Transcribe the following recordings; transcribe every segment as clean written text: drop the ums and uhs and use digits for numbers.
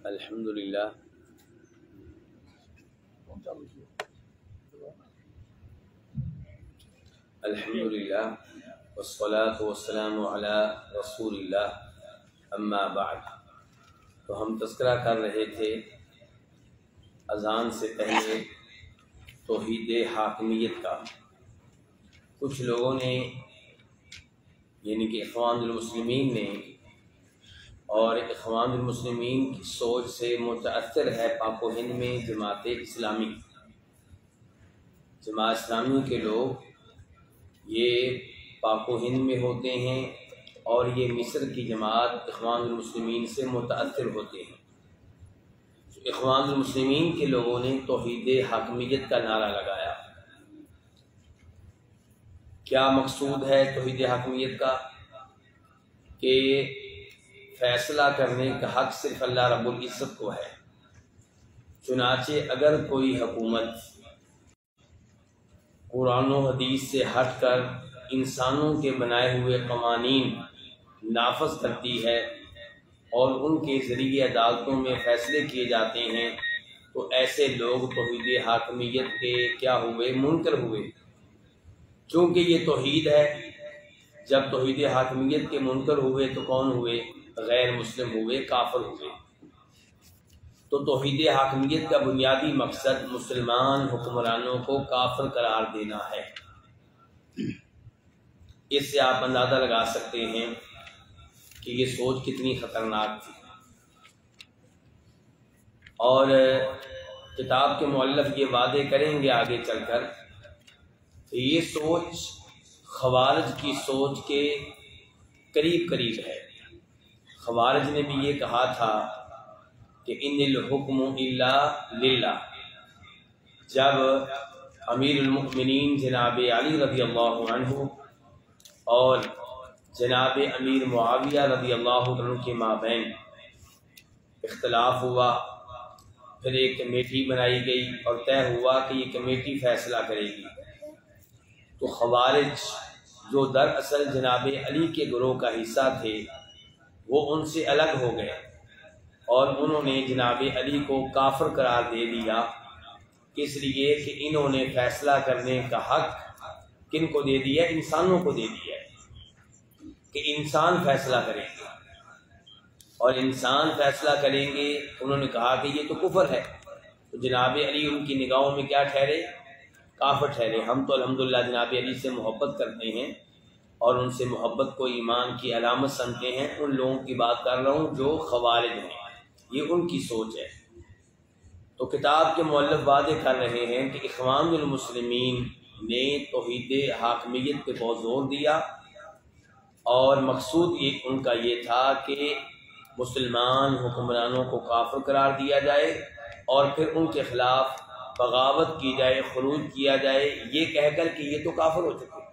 الحمدللہ الحمدللہ والصلاة والسلام علی رسول اللہ اما بعد۔ تو ہم تذکرہ کر رہے تھے اذان سے پہلے توحید حاکمیت کا۔ کچھ لوگوں نے یعنی کہ اخوان المسلمین نے، اور اخوان المسلمین کی سوچ سے متاثر ہے پاک و ہند میں جماعت اسلامی کے لوگ، یہ پاک و ہند میں ہوتے ہیں اور یہ مصر کی جماعت اخوان المسلمین سے متاثر ہوتے ہیں۔ اخوان المسلمین کے لوگوں نے توحید حاکمیت کا نعرہ لگایا۔ کیا مقصود ہے توحید حاکمیت کا؟ کہ فیصلہ کرنے کا حق صرف اللہ رب العزت کو ہے، چنانچہ اگر کوئی حکومت قرآن و حدیث سے ہٹ کر انسانوں کے بنائے ہوئے قوانین نافذ کرتی ہے اور ان کے ذریعے عدالتوں میں فیصلے کیے جاتے ہیں، تو ایسے لوگ توحید حاکمیت کے کیا ہوئے؟ منکر ہوئے۔ چونکہ یہ توحید ہے، جب توحید حاکمیت کے منکر ہوئے تو کون ہوئے؟ غیر مسلم ہوئے، کافر ہوئے۔ تو توحید حاکمیت کا بنیادی مقصد مسلمان حکمرانوں کو کافر قرار دینا ہے۔ اس سے آپ اندازہ لگا سکتے ہیں کہ یہ سوچ کتنی خطرناک تھی۔ اور کتاب کے مؤلف یہ وعدے کریں گے آگے چل کر کہ یہ سوچ خوارج کی سوچ کے قریب ہے۔ خوارج نے بھی یہ کہا تھا کہ ان الحکم الا للہ، جب امیر المؤمنین جناب علی رضی اللہ عنہ اور جناب امیر معاویہ رضی اللہ عنہ کے مابین اختلاف ہوا، پھر ایک کمیٹی بنائی گئی اور طے ہوا کہ یہ کمیٹی فیصلہ کرے گی، تو خوارج جو دراصل جناب علی کے گروہ کا حصہ تھے وہ ان سے الگ ہو گئے اور انہوں نے جناب علی کو کافر قرار دے دیا۔ اس لیے کہ انہوں نے فیصلہ کرنے کا حق کن کو دے دیا؟ انسانوں کو دے دیا کہ انسان فیصلہ کریں گے، اور انسان فیصلہ کریں گے۔ انہوں نے کہا کہ یہ تو کفر ہے، تو جناب علی ان کی نگاہوں میں کیا ٹھہرے؟ کافر ٹھہرے۔ ہم تو الحمدللہ جناب علی سے محبت کرتے ہیں اور ان سے محبت کو ایمان کی علامت سمجھتے ہیں۔ ان لوگوں کی بات کر رہا ہوں جو خوارج ہیں، یہ ان کی سوچ ہے۔ تو کتاب کے مؤلف وعدے کر رہے ہیں کہ اخوان المسلمین نے توحید حاکمیت پہ بہت زور دیا، اور مقصود ان کا یہ تھا کہ مسلمان حکمرانوں کو کافر قرار دیا جائے اور پھر ان کے خلاف بغاوت کی جائے، خروج کیا جائے، یہ کہہ کر کہ یہ تو کافر ہو چکے۔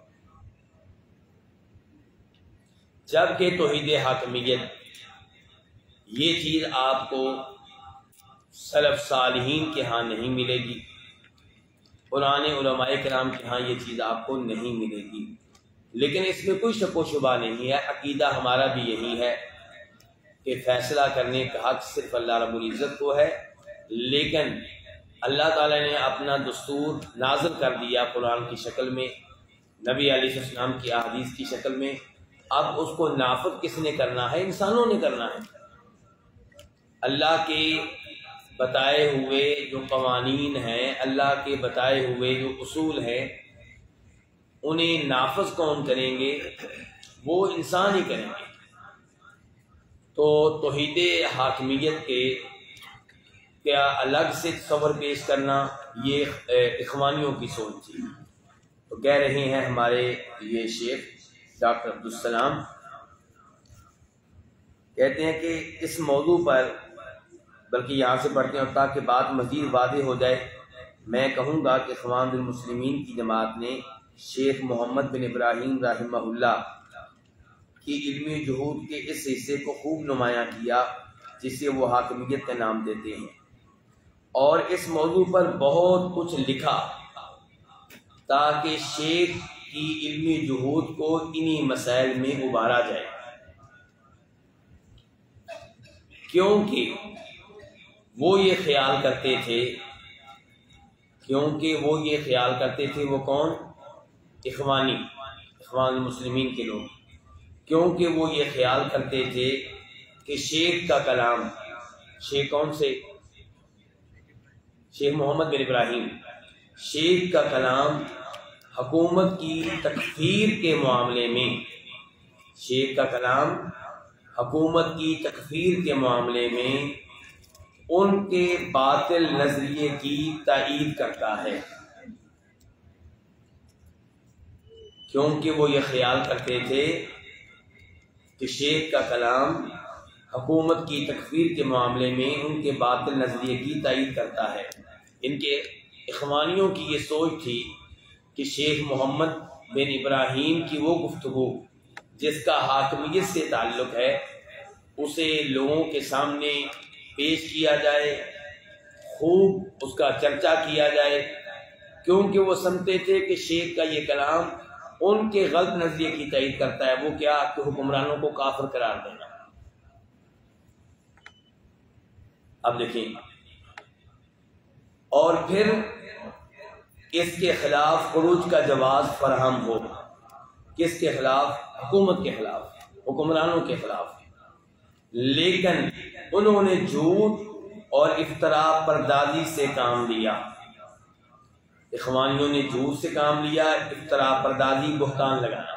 جبکہ توحید حاکمیت یہ چیز آپ کو سلف صالحین کے ہاں نہیں ملے گی، پرانے علماء کرام کے ہاں یہ چیز آپ کو نہیں ملے گی، لیکن اس میں کوئی شک و شبہ نہیں ہے، عقیدہ ہمارا بھی یہی ہے کہ فیصلہ کرنے کا حق صرف اللہ رب العزت کو ہے، لیکن اللہ تعالیٰ نے اپنا دستور نازل کر دیا قرآن کی شکل میں، نبی علیہ السلام کی احادیث کی شکل میں۔ اب اس کو نافذ کس نے کرنا ہے؟ انسانوں نے کرنا ہے۔ اللہ کے بتائے ہوئے جو قوانین ہیں، اللہ کے بتائے ہوئے جو اصول ہیں، انہیں نافذ کون کریں گے؟ وہ انسان ہی کریں گے۔ تو توحید حاکمیت کے کیا الگ سے تصور پیش کرنا، یہ اخوانیوں کی سوچ تھی۔ تو کہہ رہے ہیں ہمارے یہ شیخ ڈاکٹر عبدالسلام، کہتے ہیں کہ اس موضوع پر، بلکہ یہاں سے پڑھتے ہیں اور تاکہ بات مزید واضح ہو جائے، میں کہوں گا کہ اخوان المسلمین کی جماعت نے شیخ محمد بن ابراہیم رحمہ اللہ کی علمی جہود کے اس حصے کو خوب نمایاں کیا جسے وہ حاکمیت کا نام دیتے ہیں، اور اس موضوع پر بہت کچھ لکھا تاکہ شیخ کی علمی جہود کو انہی مسائل میں ابھارا جائے، کیونکہ وہ یہ خیال کرتے تھے، کیونکہ وہ یہ خیال کرتے تھے، وہ کون؟ اخوان المسلمین کے لوگ، کیونکہ وہ یہ خیال کرتے تھے کہ شیخ کا کلام، شیخ کون سے؟ شیخ محمد بن ابراہیم، شیخ کا کلام حکومت کی تکفیر کے معاملے میں، شیخ کا کلام حکومت کی تکفیر کے معاملے میں ان کے باطل نظریے کی تائید کرتا ہے، کیونکہ وہ یہ خیال کرتے تھے کہ شیخ کا کلام حکومت کی تکفیر کے معاملے میں ان کے باطل نظریے کی تائید کرتا ہے۔ ان کے اخوانیوں کی یہ سوچ تھی کہ شیخ محمد بن ابراہیم کی وہ گفتگو جس کا حاکمیت سے تعلق ہے اسے لوگوں کے سامنے پیش کیا جائے، خوب اس کا چرچا کیا جائے، کیونکہ وہ سمجھتے تھے کہ شیخ کا یہ کلام ان کے غلط نظریے کی تائید کرتا ہے، وہ کیا کہ حکمرانوں کو کافر قرار دینا۔ اب دیکھیں، اور پھر اس کے خلاف خروج کا جواز فراہم ہو، کس کے خلاف؟ حکومت کے خلاف، حکمرانوں کے خلاف، لیکن انہوں نے جھوٹ اور افتراء پردازی سے کام لیا۔ اخوانیوں نے جھوٹ سے کام لیا، افتراء پردازی، بہتان لگانا۔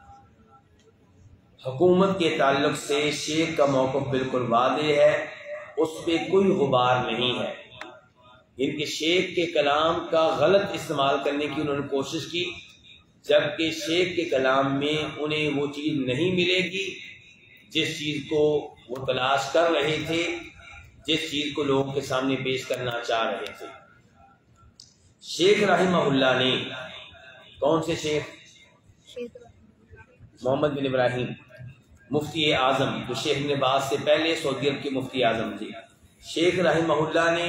حکومت کے تعلق سے شیخ کا موقف بالکل واضح ہے، اس پہ کوئی غبار نہیں ہے۔ ان کے شیخ کے کلام کا غلط استعمال کرنے کی انہوں نے کوشش کی، جبکہ شیخ کے کلام میں انہیں وہ چیز نہیں ملے گی جس چیز کو وہ تلاش کر رہے تھے، جس چیز کو لوگوں کے سامنے پیش کرنا چاہ رہے تھے۔ شیخ رحمہ اللہ نے، کون سے شیخ؟ محمد بن ابراہیم، مفتی اعظم، جو شیخ ابن باز سے پہلے سعودی عرب کے مفتی اعظم تھے۔ شیخ رحمہ اللہ نے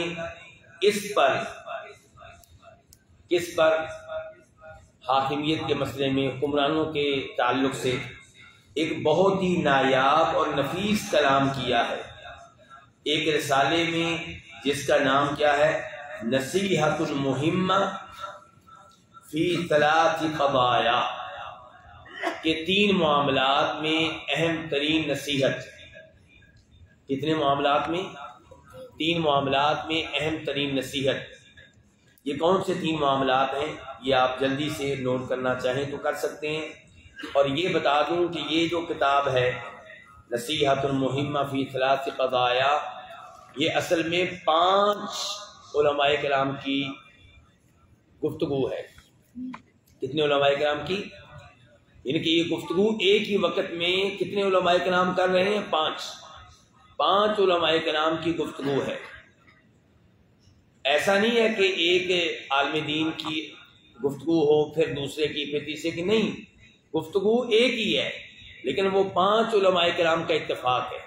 کس پر حاکمیت کے مسئلے میں حکمرانوں کے تعلق سے ایک بہت ہی نایاب اور نفیس کلام کیا ہے، ایک رسالے میں جس کا نام کیا ہے؟ نصیحۃ المہمہ فی ثلاث قضایا، کہ 3 معاملات میں اہم ترین نصیحت۔ کتنے معاملات میں؟ 3 معاملات میں اہم ترین نصیحت۔ یہ کون سے 3 معاملات ہیں؟ یہ آپ جلدی سے نوٹ کرنا چاہیں تو کر سکتے ہیں، اور یہ بتا دوں کہ یہ جو کتاب ہے نصیحۃ المہمہ فی ثلاث قضایا، یہ اصل میں 5 علماء کرام کی گفتگو ہے۔ کتنے علماء کرام کی؟ یعنی کہ یہ گفتگو ایک ہی وقت میں کتنے علماء کرام کر رہے ہیں؟ 5 علماء کرام کی گفتگو ہے۔ ایسا نہیں ہے کہ ایک عالم دین کی گفتگو ہو، پھر دوسرے کی، پھر تیسرے کی، نہیں، گفتگو ایک ہی ہے، لیکن وہ 5 علماء کرام کا اتفاق ہے۔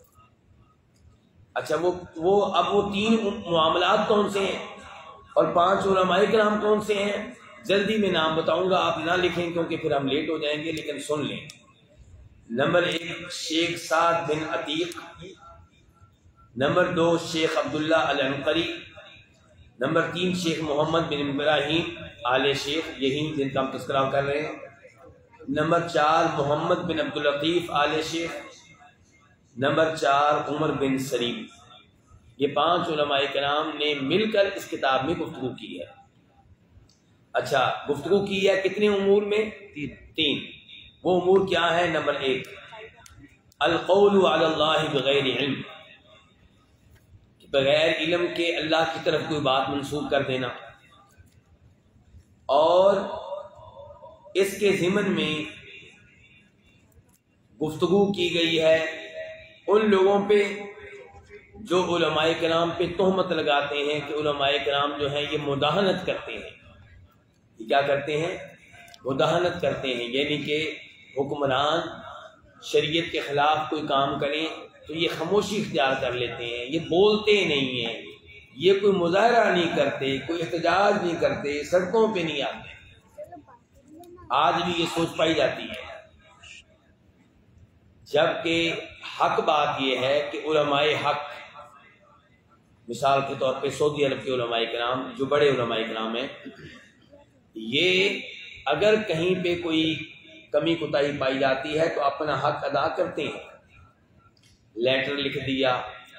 اچھا، اب وہ 3 معاملات کون سے ہیں اور 5 علماء کرام کون سے ہیں؟ جلدی میں نام بتاؤں گا، آپ نہ لکھیں کیونکہ پھر ہم لیٹ ہو جائیں گے، لیکن سن لیں۔ نمبر 1 شیخ سعد بن عتیق، نمبر 2 شیخ عبداللہ العنقری، نمبر 3 شیخ محمد بن ابراہیم آل شیخ، یہی جن کا ہم تذکرہ کر رہے ہیں، نمبر 4 محمد بن عبداللطیف آل شیخ، نمبر 4 عمر بن سلیم۔ یہ 5 علماء کرام نے مل کر اس کتاب میں گفتگو کی ہے۔ اچھا، گفتگو کی ہے کتنے امور میں؟ 3۔ وہ امور کیا ہے؟ نمبر 1 القول علی اللہ بغیر علم، بغیر علم کے اللہ کی طرف کوئی بات منسوب کر دینا، اور اس کے ضمن میں گفتگو کی گئی ہے ان لوگوں پہ جو علماء کرام پہ تہمت لگاتے ہیں کہ علماء کرام جو ہیں یہ مداہنت کرتے ہیں۔ یہ کیا کرتے ہیں؟ مداہنت کرتے ہیں، یعنی کہ حکمران شریعت کے خلاف کوئی کام کریں تو یہ خاموشی اختیار کر لیتے ہیں، یہ بولتے نہیں ہیں، یہ کوئی مظاہرہ نہیں کرتے، کوئی احتجاج نہیں کرتے، سڑکوں پہ نہیں آتے۔ آج بھی یہ سوچ پائی جاتی ہے، جبکہ حق بات یہ ہے کہ علماء حق مثال کے طور پہ سعودی عرب کے علماء کرام جو بڑے علماء کرام ہیں، یہ اگر کہیں پہ کوئی کمی کوتاہی پائی جاتی ہے تو اپنا حق ادا کرتے ہیں، لیٹر لکھ دیا،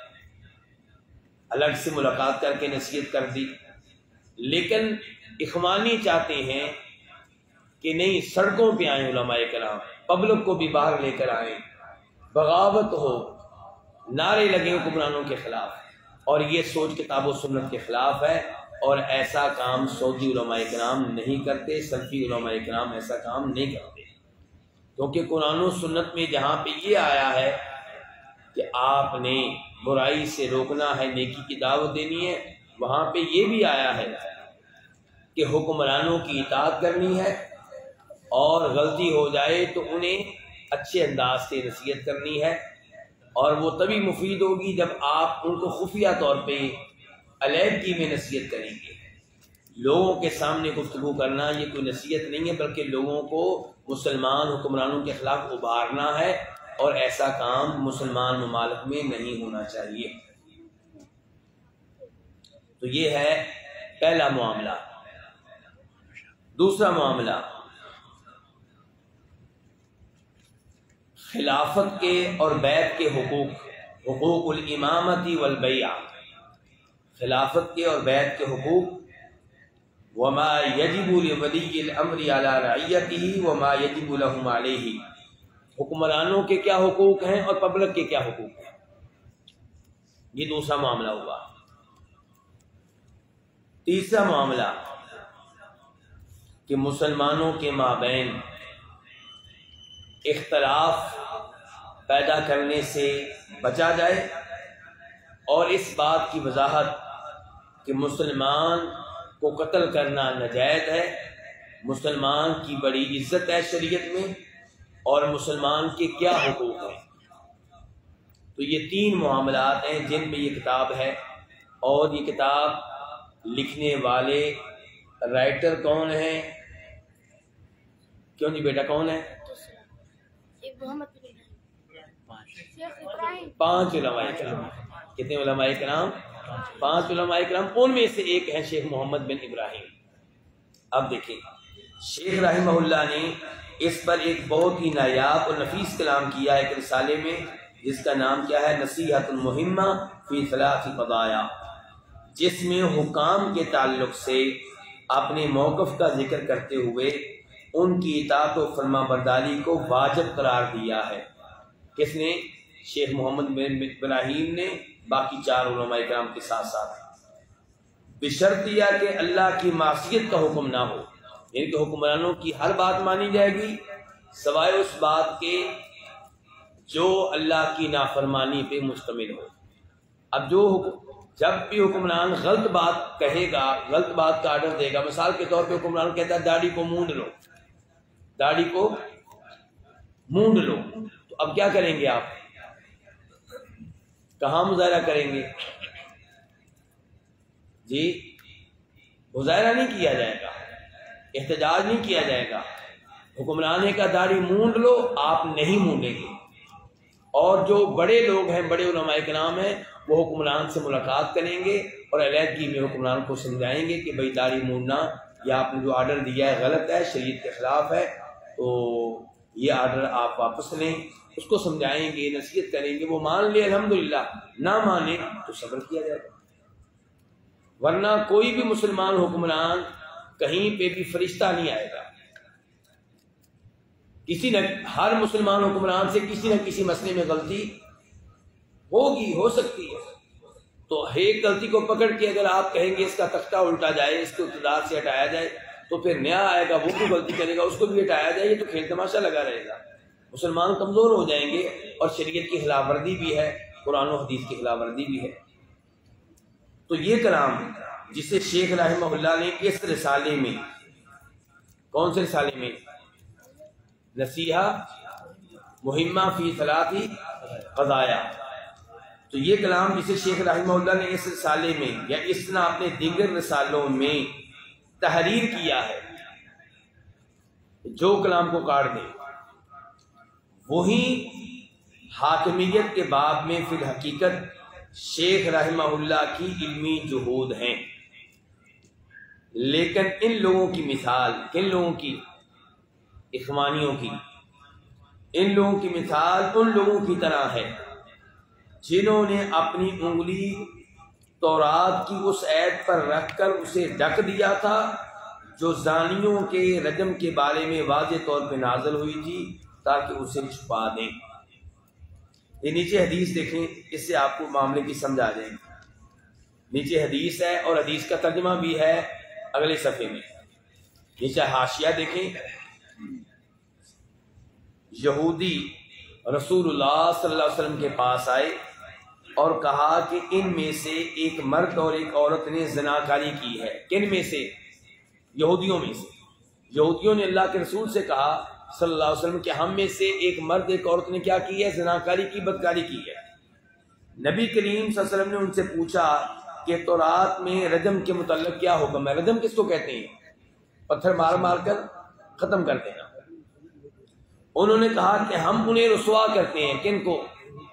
الگ سے ملاقات کر کے نصیحت کر دی، لیکن اخوانی چاہتے ہیں کہ نہیں، سڑکوں پہ آئیں علماء کرام، پبلک کو بھی باہر لے کر آئیں، بغاوت ہو، نعرے لگے حکمرانوں کے خلاف، اور یہ سوچ کتاب و سنت کے خلاف ہے، اور ایسا کام سعودی علماء کرام نہیں کرتے، سلفی علماء کرام ایسا کام نہیں کرتے، کیونکہ قرآن و سنت میں جہاں پہ یہ آیا ہے کہ آپ نے برائی سے روکنا ہے، نیکی کی دعوت دینی ہے، وہاں پہ یہ بھی آیا ہے کہ حکمرانوں کی اطاعت کرنی ہے، اور غلطی ہو جائے تو انہیں اچھے انداز سے نصیحت کرنی ہے، اور وہ تبھی مفید ہوگی جب آپ ان کو خفیہ طور پہ علیحدگی میں نصیحت کریں گے۔ لوگوں کے سامنے گفتگو کرنا یہ کوئی نصیحت نہیں ہے، بلکہ لوگوں کو مسلمان حکمرانوں کے خلاف ابھارنا ہے، اور ایسا کام مسلمان ممالک میں نہیں ہونا چاہیے۔ تو یہ ہے پہلا معاملہ۔ دوسرا معاملہ، خلافت کے اور بیعت کے حقوق، حقوق الامامتی والبیعہ، خلافت کے اور بیعت کے حقوق، وما یجب لولی الامر علی رعیتہ وما یجب لهم علیہ، حکمرانوں کے کیا حقوق ہیں اور پبلک کے کیا حقوق ہیں، یہ دوسرا معاملہ ہوا۔ تیسرا معاملہ کہ مسلمانوں کے مابین اختلاف پیدا کرنے سے بچا جائے، اور اس بات کی وضاحت کہ مسلمان کو قتل کرنا ناجائز ہے، مسلمان کی بڑی عزت ہے شریعت میں، اور مسلمان کے کیا حقوق ہیں۔ تو یہ تین معاملات ہیں جن میں یہ کتاب ہے، اور یہ کتاب لکھنے والے رائٹر کون ہیں؟ کیوں جی بیٹا کون ہے؟ پانچ علماء کرام۔ کتنے علماء کرام؟ پانچ علماء کرام، ان میں سے ایک ہے شیخ محمد بن ابراہیم۔ اب دیکھیں، شیخ رحمہ اللہ نے اس پر ایک بہت ہی نایاب اور نفیس کلام کیا ہے ایک رسالے میں، جس کا نام کیا ہے؟ نصیحۃ المہمہ فی ثلاث قضایا، جس میں حکام کے تعلق سے اپنے موقف کا ذکر کرتے ہوئے ان کی اطاعت و فرما برداری کو واجب قرار دیا ہے۔ کس نے؟ شیخ محمد بن ابراہیم نے، باقی چار علماء کرام کے ساتھ ساتھ، بشرط یہ کہ اللہ کی معصیت کا حکم نہ ہو، یعنی کہ حکمرانوں کی ہر بات مانی جائے گی سوائے اس بات کے جو اللہ کی نافرمانی پہ مشتمل ہو۔ اب جب بھی حکمران غلط بات کہے گا، غلط بات کا آرڈر دے گا، مثال کے طور پہ حکمران کہتا ہے داڑھی کو مونڈ لو، داڑھی کو مونڈ لو، تو اب کیا کریں گے آپ؟ کہاں مظاہرہ کریں گے؟ جی، مظاہرہ نہیں کیا جائے گا، احتجاج نہیں کیا جائے گا۔ حکمران کا داڑھی مونڈ لو، آپ نہیں مونڈیں گے، اور جو بڑے لوگ ہیں، بڑے علماء کرام ہیں، وہ حکمران سے ملاقات کریں گے اور علیحدگی میں حکمران کو سمجھائیں گے کہ بھائی داڑھی مونڈنا یہ آپ نے جو آرڈر دیا ہے غلط ہے، شریعت کے خلاف ہے، تو یہ آرڈر آپ واپس لیں۔ اس کو سمجھائیں گے، نصیحت کریں گے، وہ مان لے الحمدللہ، نہ مانے تو صبر کیا جائے گا۔ ورنہ کوئی بھی مسلمان حکمران کہیں پہ بھی فرشتہ نہیں آئے گا، ہر مسلمان حکمران سے کسی نہ کسی مسئلے میں غلطی ہوگی، ہو سکتی ہے، تو ایک غلطی کو پکڑ کے اگر آپ کہیں گے اس کا تختہ الٹا جائے، اس کو اقتدار سے ہٹایا جائے، تو پھر نیا آئے گا، وہ بھی غلطی کرے گا، اس کو بھی ہٹایا جائے، یہ تو کھیل تماشا لگا رہے گا۔ مسلمان کمزور ہو جائیں گے، اور شریعت کی خلاف ورزی بھی ہے، قرآن و حدیث کی خلاف ورزی بھی ہے۔ تو یہ کلام جسے شیخ رحمہ اللہ نے اس رسالے میں، کون سے رسالے میں؟ نصیحہ مہمہ فی ثلاث قضایا، تو یہ کلام جسے شیخ رحمہ اللہ نے اس رسالے میں یا اس طرح اپنے دیگر رسالوں میں تحریر کیا ہے، جو کلام کو کاٹ دے، وہی حاکمیت کے باب میں فی الحقیقت شیخ رحمہ اللہ کی علمی جہود ہیں، لیکن ان لوگوں کی مثال، کن لوگوں کی؟ اخوانیوں کی، ان لوگوں کی مثال ان لوگوں کی طرح ہے جنہوں نے اپنی انگلی تورات کی اس آیت پر رکھ کر اسے ڈھک دیا تھا جو زانیوں کے رجم کے بارے میں واضح طور پہ نازل ہوئی تھی، تاکہ اسے چھپا دیں۔ یہ نیچے حدیث دیکھیں، اس سے آپ کو معاملے کی سمجھ آ جائے گی۔ نیچے حدیث ہے اور حدیث کا ترجمہ بھی ہے اگلے صفحے میں۔ نیچے حاشیہ دیکھیں، یہودی رسول اللہ صلی اللہ علیہ وسلم کے پاس آئے اور کہا کہ ان میں سے ایک مرد اور ایک عورت نے زناکاری کی ہے۔ کن میں سے؟ یہودیوں میں سے۔ یہودیوں نے اللہ کے رسول سے کہا صلی اللہ علیہ وسلم کہ ہم میں سے ایک مرد ایک عورت نے کیا کی ہے؟ زناکاری کی، بدکاری کی ہے۔ نبی کریم صلی اللہ علیہ وسلم نے ان سے پوچھا کہ تورات میں رجم کے متعلق کیا حکم ہے؟ رجم کس کو کہتے ہیں؟ پتھر مار مار کر ختم کر دینا۔ انہوں نے کہا کہ ہم انہیں رسوا کرتے ہیں، کن کو؟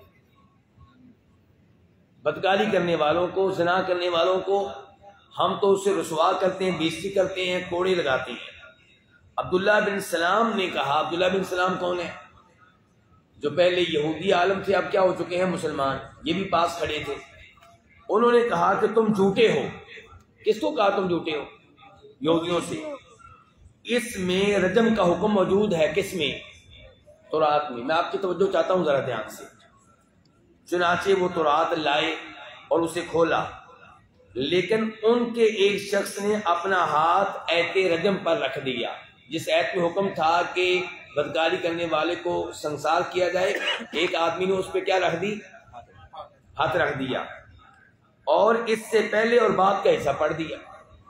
بدکاری کرنے والوں کو، زنا کرنے والوں کو ہم تو اسے رسوا کرتے ہیں، بےزتی کرتے ہیں، کوڑے لگاتے ہیں۔ عبداللہ بن سلام نے کہا، عبداللہ بن سلام کون ہے؟ جو پہلے یہودی عالم تھے، اب کیا ہو چکے ہیں؟ مسلمان۔ یہ بھی پاس کھڑے تھے۔ انہوں نے کہا کہ تم جھوٹے ہو۔ کس کو کہا تم جھوٹے ہو؟ یہودیوں سے۔ اس میں رجم کا حکم موجود ہے، کس میں؟ تورات میں۔ میں آپ کی توجہ چاہتا ہوں ذرا دھیان سے۔ چنانچہ وہ تورات لائے اور اسے کھولا، لیکن ان کے ایک شخص نے اپنا ہاتھ ایت رجم پر رکھ دیا، جس ایت میں حکم تھا کہ بدکاری کرنے والے کو سنسار کیا جائے۔ ایک آدمی نے اس پہ کیا رکھ دی؟ ہاتھ رکھ دیا، اور اس سے پہلے اور بعد کا حصہ پڑھ دیا۔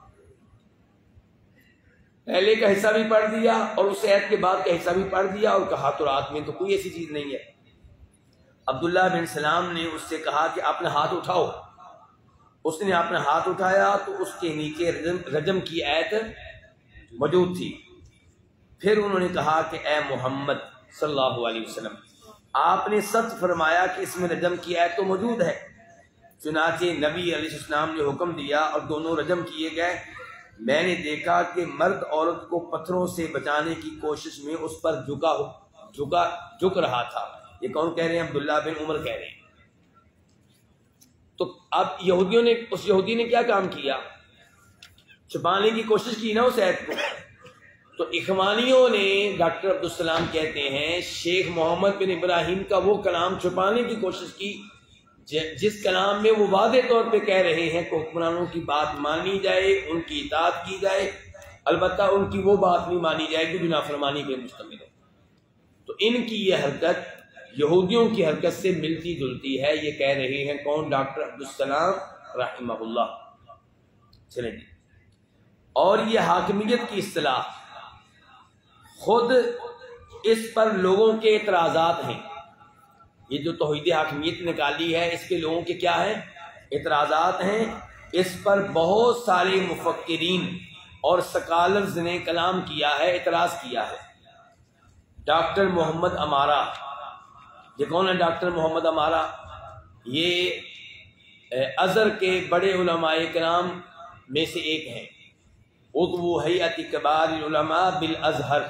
پہلے کا حصہ بھی پڑھ دیا اور اس ایت کے بعد کا حصہ بھی پڑھ دیا، اور کہا تورات میں تو کوئی ایسی چیز نہیں ہے۔ عبداللہ بن سلام نے اس سے کہا کہ اپنا ہاتھ اٹھاؤ۔ اس نے اپنا ہاتھ اٹھایا تو اس کے نیچے رجم کی آیت موجود تھی۔ پھر انہوں نے کہا کہ اے محمد صلی اللہ علیہ وسلم، آپ نے سچ فرمایا کہ اس میں رجم کی آیت تو موجود ہے۔ چنانچہ نبی علیہ السلام نے حکم دیا اور دونوں رجم کیے گئے۔ میں نے دیکھا کہ مرد عورت کو پتھروں سے بچانے کی کوشش میں اس پر جھک رہا تھا۔ یہ کون کہہ رہے ہیں؟ عبداللہ بن عمر کہہ رہے ہیں۔ تو اب اس یہودی نے کیا کام کیا؟ چھپانے کی کوشش کی نا اس ایت کو۔ تو اخوانیوں نے، ڈاکٹر عبدالسلام کہتے ہیں، شیخ محمد بن ابراہیم کا وہ کلام چھپانے کی کوشش کی جس کلام میں وہ واضح طور پہ کہہ رہے ہیں کہ حکمرانوں کی بات مانی جائے، ان کی اطاعت کی جائے، البتہ ان کی وہ بات نہیں مانی جائے گی جو نافرمانی پہ مشتمل ہو۔ تو ان کی یہ حرکت یہودیوں کی حرکت سے ملتی جلتی ہے۔ یہ کہہ رہے ہیں کون؟ ڈاکٹر عبدالسلام رحمہ اللہ۔ چلیں جی، اور یہ حاکمیت کی اصطلاح، خود اس پر لوگوں کے اعتراضات ہیں۔ یہ جو توحید حاکمیت نکالی ہے، اس کے لوگوں کے کیا ہیں؟ اعتراضات ہیں۔ اس پر بہت سارے مفکرین اور سکالرز نے کلام کیا ہے، اعتراض کیا ہے۔ ڈاکٹر محمد امارہ، یہ کون ہے ڈاکٹر محمد امارہ؟ یہ ازہر کے بڑے علماء کرام میں سے ایک ہیں، عضو ہیئت کبار العلماء بالازہر،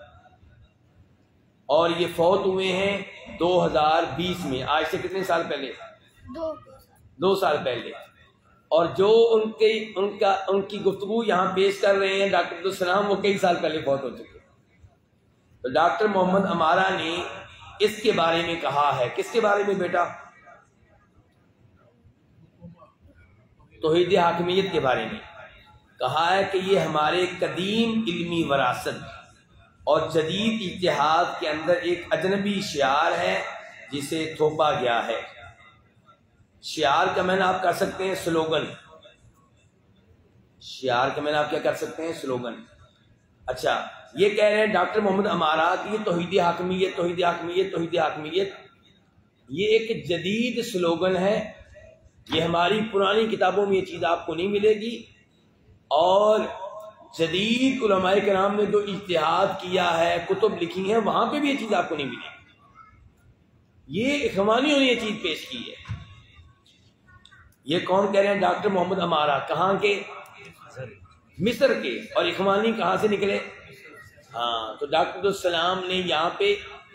اور یہ فوت ہوئے ہیں 2020 میں، آج سے کتنے سال پہلے؟ 2 سال پہلے۔ اور جو ان کی گفتگو یہاں پیش کر رہے ہیں ڈاکٹر عبدالسلام، وہ کئی سال پہلے فوت ہو چکے۔ تو ڈاکٹر محمد امارہ نے اس کے بارے میں کہا ہے، کس کے بارے میں بیٹا؟ توحید حاکمیت کے بارے میں کہا ہے کہ یہ ہمارے قدیم علمی وراثت اور جدید اتحاد کے اندر ایک اجنبی شعار ہے جسے تھوپا گیا ہے۔ شعار کا معنی آپ کر سکتے ہیں سلوگن۔ شعار کا معنی آپ کیا کر سکتے ہیں؟ سلوگن۔ اچھا، یہ کہہ رہے ہیں ڈاکٹر محمد امارہ کہ یہ توحید حاکمیت، توحید حاکمیت، توحید حاکمیت، یہ ایک جدید سلوگن ہے۔ یہ ہماری پرانی کتابوں میں یہ چیز آپ کو نہیں ملے گی، اور جدید علماء کرام نے جو اجتہاد کیا ہے، کتب لکھی ہیں، وہاں پہ بھی یہ چیز آپ کو نہیں ملے گی۔ یہ اخوانیوں نے یہ چیز پیش کی ہے۔ یہ کون کہہ رہے ہیں؟ Doctor Mohamed Emara. کہاں کے؟ مصر کے. اور اخوانی کہاں سے نکلے؟ ہاں. تو ڈاکٹر عبدالسلام نے یہاں پہ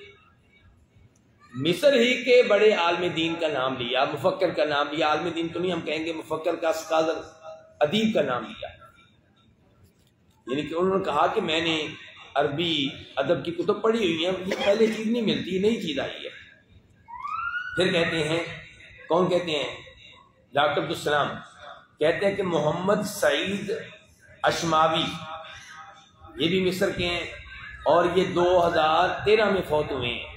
مصر ہی کے بڑے عالم دین کا نام لیا، مفکر کا نام لیا. عالم دین تو نہیں، ہم کہیں گے مفکر کا، اسکالر، ادیب کا نام لیا. یعنی کہ انہوں نے کہا کہ میں نے عربی ادب کی کتب پڑھی ہوئی ہیں، یہ پہلے چیز نہیں ملتی، نئی چیز آئی ہے. پھر کہتے ہیں، کون کہتے ہیں؟ ڈاکٹر عبدالسلام کہتے ہیں کہ محمد سعید اشماوی، یہ بھی مصر کے ہیں، اور یہ 2013 میں فوت ہوئے ہیں.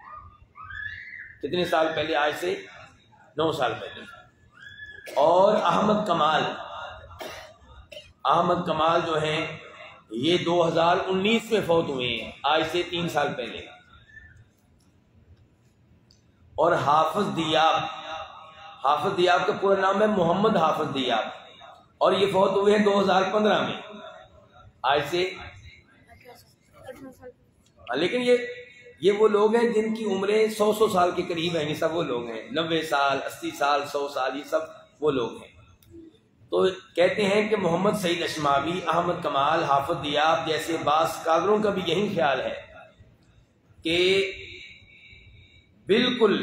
کتنے سال پہلے؟ آج سے 9 سال پہلے. اور احمد کمال جو ہیں یہ 2019 میں فوت ہوئے ہیں، آج سے 3 سال پہلے. اور حافظ دیاب کا پورا نام ہے محمد حافظ دیاب، اور یہ فوت ہوئے ہیں 2015 میں، آج سے. لیکن یہ وہ لوگ ہیں جن کی عمریں 100 سال کے قریب ہیں. یہ سب وہ لوگ ہیں، 90 سال، 80 سال، 100 سال، یہ سب وہ لوگ ہیں. تو کہتے ہیں کہ محمد سعید اشماوی، احمد کمال، حافظ دیاب جیسے بعض اسکالروں کا بھی یہی خیال ہے کہ بالکل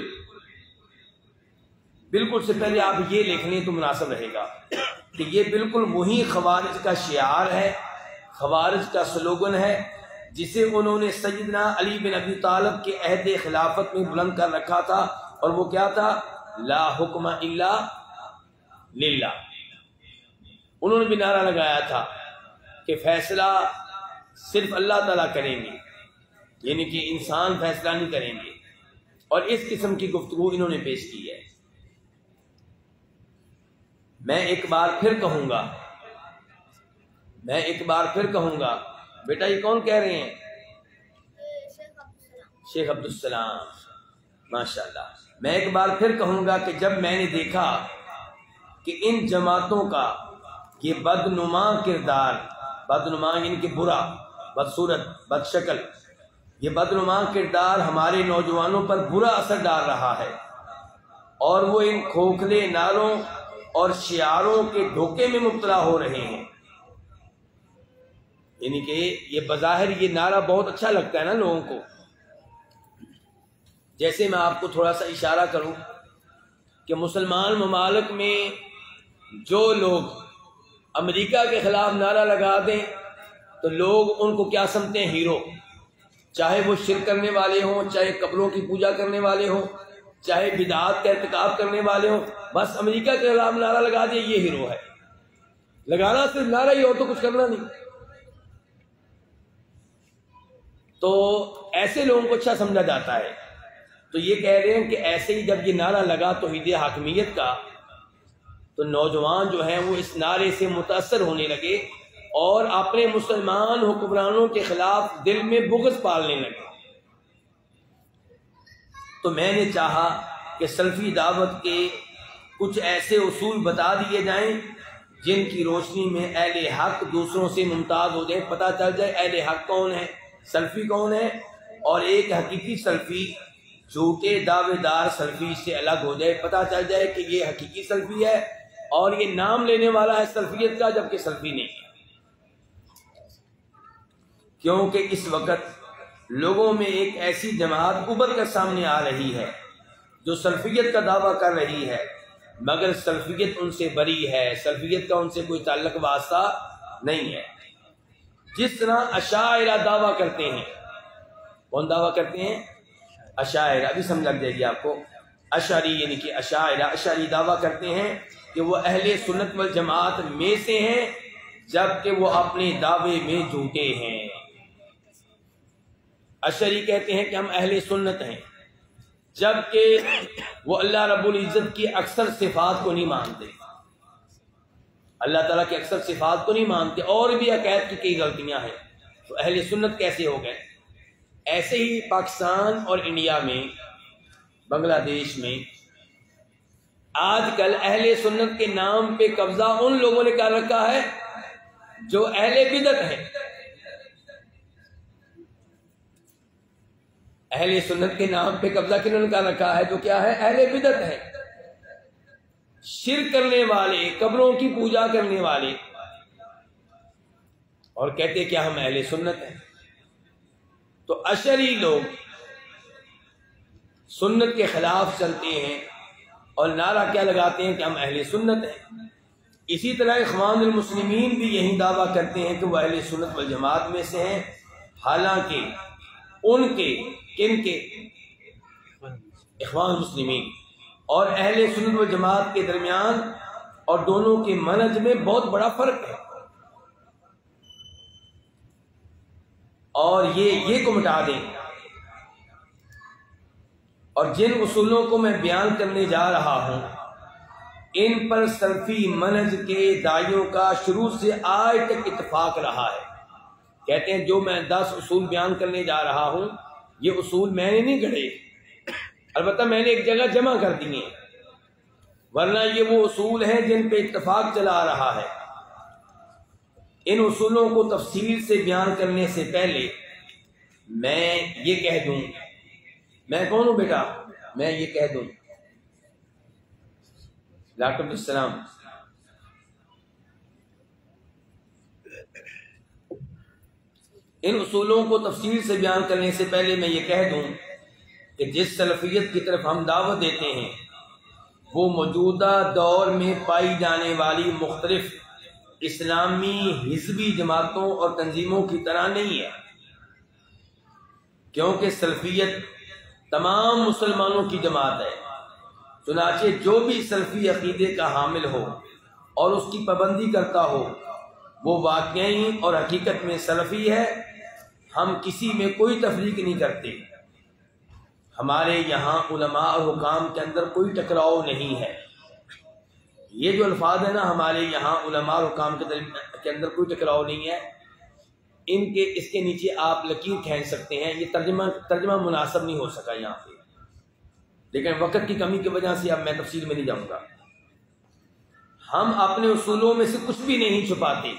سے پہلے آپ یہ لکھ لیں تو مناسب رہے گا کہ یہ بالکل وہی خوارج کا شعار ہے، خوارج کا سلوگن ہے جسے انہوں نے سیدنا علی بن ابی طالب کے عہد خلافت میں بلند کر رکھا تھا. اور وہ کیا تھا؟ لا حکم الا للہ. انہوں نے بھی نعرہ لگایا تھا کہ فیصلہ صرف اللہ تعالیٰ کریں گے، یعنی کہ انسان فیصلہ نہیں کریں گے. اور اس قسم کی گفتگو انہوں نے پیش کی ہے. میں ایک بار پھر کہوں گا بیٹا یہ کون کہہ رہے ہیں؟ شیخ عبدالسلام، ماشاءاللہ. میں ایک بار پھر کہوں گا کہ جب میں نے دیکھا کہ ان جماعتوں کا یہ بدنما کردار، بدنما یعنی کہ برا، بدصورت، بدشکل، یہ بدنما کردار ہمارے نوجوانوں پر برا اثر ڈال رہا ہے، اور وہ ان کھوکھلے نعروں اور شعاروں کے دھوکے میں مبتلا ہو رہے ہیں. یعنی کہ یہ بظاہر یہ نعرہ بہت اچھا لگتا ہے نا لوگوں کو. جیسے میں آپ کو تھوڑا سا اشارہ کروں کہ مسلمان ممالک میں جو لوگ امریکہ کے خلاف نعرہ لگا دیں تو لوگ ان کو کیا سمجھتے ہیں؟ ہیرو. چاہے وہ شرک کرنے والے ہوں، چاہے قبروں کی پوجا کرنے والے ہوں، چاہے بدعات کا ارتکاب کرنے والے ہوں، بس امریکہ کے خلاف نعرہ لگا دیں یہ ہیرو ہے. لگانا صرف نعرہ ہی ہو تو کچھ کرنا نہیں. تو ایسے لوگوں کو اچھا سمجھا جاتا ہے. تو یہ کہہ رہے ہیں کہ ایسے ہی جب یہ نعرہ لگا توحید حاکمیت کا، تو نوجوان جو ہیں وہ اس نعرے سے متاثر ہونے لگے اور اپنے مسلمان حکمرانوں کے خلاف دل میں بغض پالنے لگے. تو میں نے چاہا کہ سلفی دعوت کے کچھ ایسے اصول بتا دیے جائیں جن کی روشنی میں اہل حق دوسروں سے ممتاز ہو جائے، پتہ چل جائے اہل حق کون ہے، سلفی کون ہے، اور ایک حقیقی سلفی جھوٹے دعوے دار سلفی سے الگ ہو جائے. پتہ چل جائے کہ یہ حقیقی سلفی ہے اور یہ نام لینے والا ہے سلفیت کا، جبکہ سلفی نہیں ہے. کیونکہ اس وقت لوگوں میں ایک ایسی جماعت ابھر کر سامنے آ رہی ہے جو سلفیت کا دعویٰ کر رہی ہے، مگر سلفیت ان سے بری ہے، سلفیت کا ان سے کوئی تعلق واسطہ نہیں ہے. جس طرح اشاعرہ دعویٰ کرتے ہیں. کون دعویٰ کرتے ہیں؟ اشاعرہ. ابھی سمجھ لگ جائے گی آپ کو. اشعری یعنی کہ اشعری دعویٰ کرتے ہیں کہ وہ اہل سنت والجماعت میں سے ہیں، جبکہ وہ اپنے دعوے میں جھوٹے ہیں. اشعری کہتے ہیں کہ ہم اہل سنت ہیں، جبکہ وہ اللہ رب العزت کی اکثر صفات کو نہیں مانتے، اللہ تعالیٰ کی اکثر صفات کو نہیں مانتے، اور بھی عقائد کی کئی غلطیاں ہیں. تو اہل سنت کیسے ہو گئے؟ ایسے ہی پاکستان اور انڈیا میں، بنگلہ دیش میں آج کل اہل سنت کے نام پہ قبضہ ان لوگوں نے کر رکھا ہے جو اہل بدعت ہیں. اہل سنت کے نام پہ قبضہ کنہوں نے کر رکھا ہے؟ جو کیا ہے؟ اہل بدعت ہے. شرک کرنے والے، قبروں کی پوجا کرنے والے، اور کہتے کہ ہم اہل سنت ہیں۔ تو اشعری لوگ سنت کے خلاف چلتے ہیں اور نعرہ کیا لگاتے ہیں کہ ہم اہل سنت ہیں۔ اسی طرح اخوان المسلمین بھی یہی دعویٰ کرتے ہیں کہ وہ اہل سنت والجماعت میں سے ہیں، حالانکہ ان کے کن کے اخوان المسلمین اور اہل سنت والجماعت کے درمیان اور دونوں کے منہج میں بہت بڑا فرق ہے، اور یہ کو مٹا دیں۔ اور جن اصولوں کو میں بیان کرنے جا رہا ہوں ان پر سلفی منہج کے داعیوں کا شروع سے آج تک اتفاق رہا ہے۔ کہتے ہیں جو میں 10 اصول بیان کرنے جا رہا ہوں یہ اصول میں نے نہیں گھڑے، البتہ میں نے ایک جگہ جمع کر دیے، ورنہ یہ وہ اصول ہیں جن پہ اتفاق چلا آ رہا ہے۔ ان اصولوں کو تفصیل سے بیان کرنے سے پہلے میں یہ کہہ دوں، میں کون ہوں بیٹا؟ میں یہ کہہ دوں ڈاکٹر عبدالسلام، ان اصولوں کو تفصیل سے بیان کرنے سے پہلے میں یہ کہہ دوں کہ جس سلفیت کی طرف ہم دعوت دیتے ہیں وہ موجودہ دور میں پائی جانے والی مختلف اسلامی حزبی جماعتوں اور تنظیموں کی طرح نہیں ہے، کیونکہ سلفیت تمام مسلمانوں کی جماعت ہے۔ چنانچہ جو بھی سلفی عقیدے کا حامل ہو اور اس کی پابندی کرتا ہو وہ واقعی اور حقیقت میں سلفی ہے۔ ہم کسی میں کوئی تفریق نہیں کرتے، ہمارے یہاں علماء اور حکام کے اندر کوئی ٹکراؤ نہیں ہے۔ یہ جو الفاظ ہیں نا، ہمارے یہاں علماء اور حکام کے اندر کوئی ٹکراؤ نہیں ہے، اس کے نیچے آپ لکیر کھینچ سکتے ہیں۔ یہ ترجمہ مناسب نہیں ہو سکا یہاں پہ، لیکن وقت کی کمی کی وجہ سے اب میں تفصیل میں نہیں جاؤں گا۔ ہم اپنے اصولوں میں سے کچھ بھی نہیں چھپاتے۔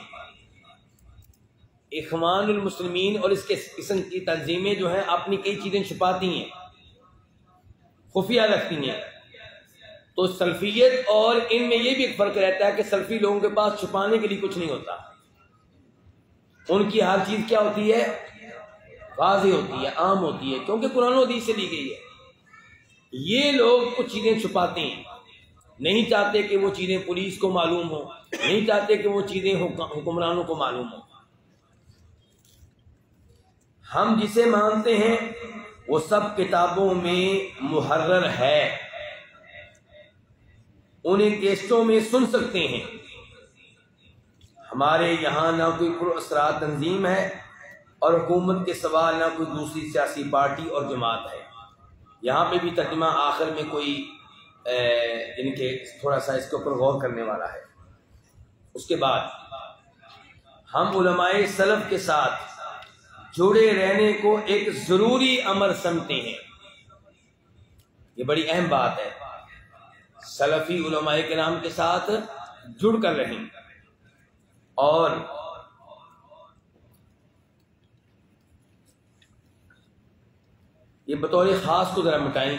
اخوان المسلمین اور اس کے قسم کی تنظیمیں جو ہیں اپنی کئی چیزیں چھپاتی ہیں، خفیہ رکھتی ہیں۔ تو سلفیت اور ان میں یہ بھی ایک فرق رہتا ہے کہ سلفی لوگوں کے پاس چھپانے کے لیے کچھ نہیں ہوتا، ان کی ہر چیز کیا ہوتی ہے؟ واضح ہوتی ہے، عام ہوتی ہے، کیونکہ قرآن و حدیث سے لی گئی ہے۔ یہ لوگ کچھ چیزیں چھپاتے ہیں، نہیں چاہتے کہ وہ چیزیں پولیس کو معلوم ہوں، نہیں چاہتے کہ وہ چیزیں حکمرانوں کو معلوم ہوں۔ ہم جسے مانتے ہیں وہ سب کتابوں میں محرر ہے، انہیں کیسٹوں میں سن سکتے ہیں۔ ہمارے یہاں نہ کوئی پراثرات تنظیم ہے اور حکومت کے سوا نہ کوئی دوسری سیاسی پارٹی اور جماعت ہے۔ یہاں پہ بھی ترجمہ آخر میں کوئی ان کے تھوڑا سا اس کے اوپر غور کرنے والا ہے۔ اس کے بعد ہم علماء سلف کے ساتھ جڑے رہنے کو ایک ضروری امر سمجھتے ہیں، یہ بڑی اہم بات ہے۔ سلفی علماء کرام کے ساتھ جڑ کر رہیں اور یہ بطور خاص کو ذرا مٹائیں،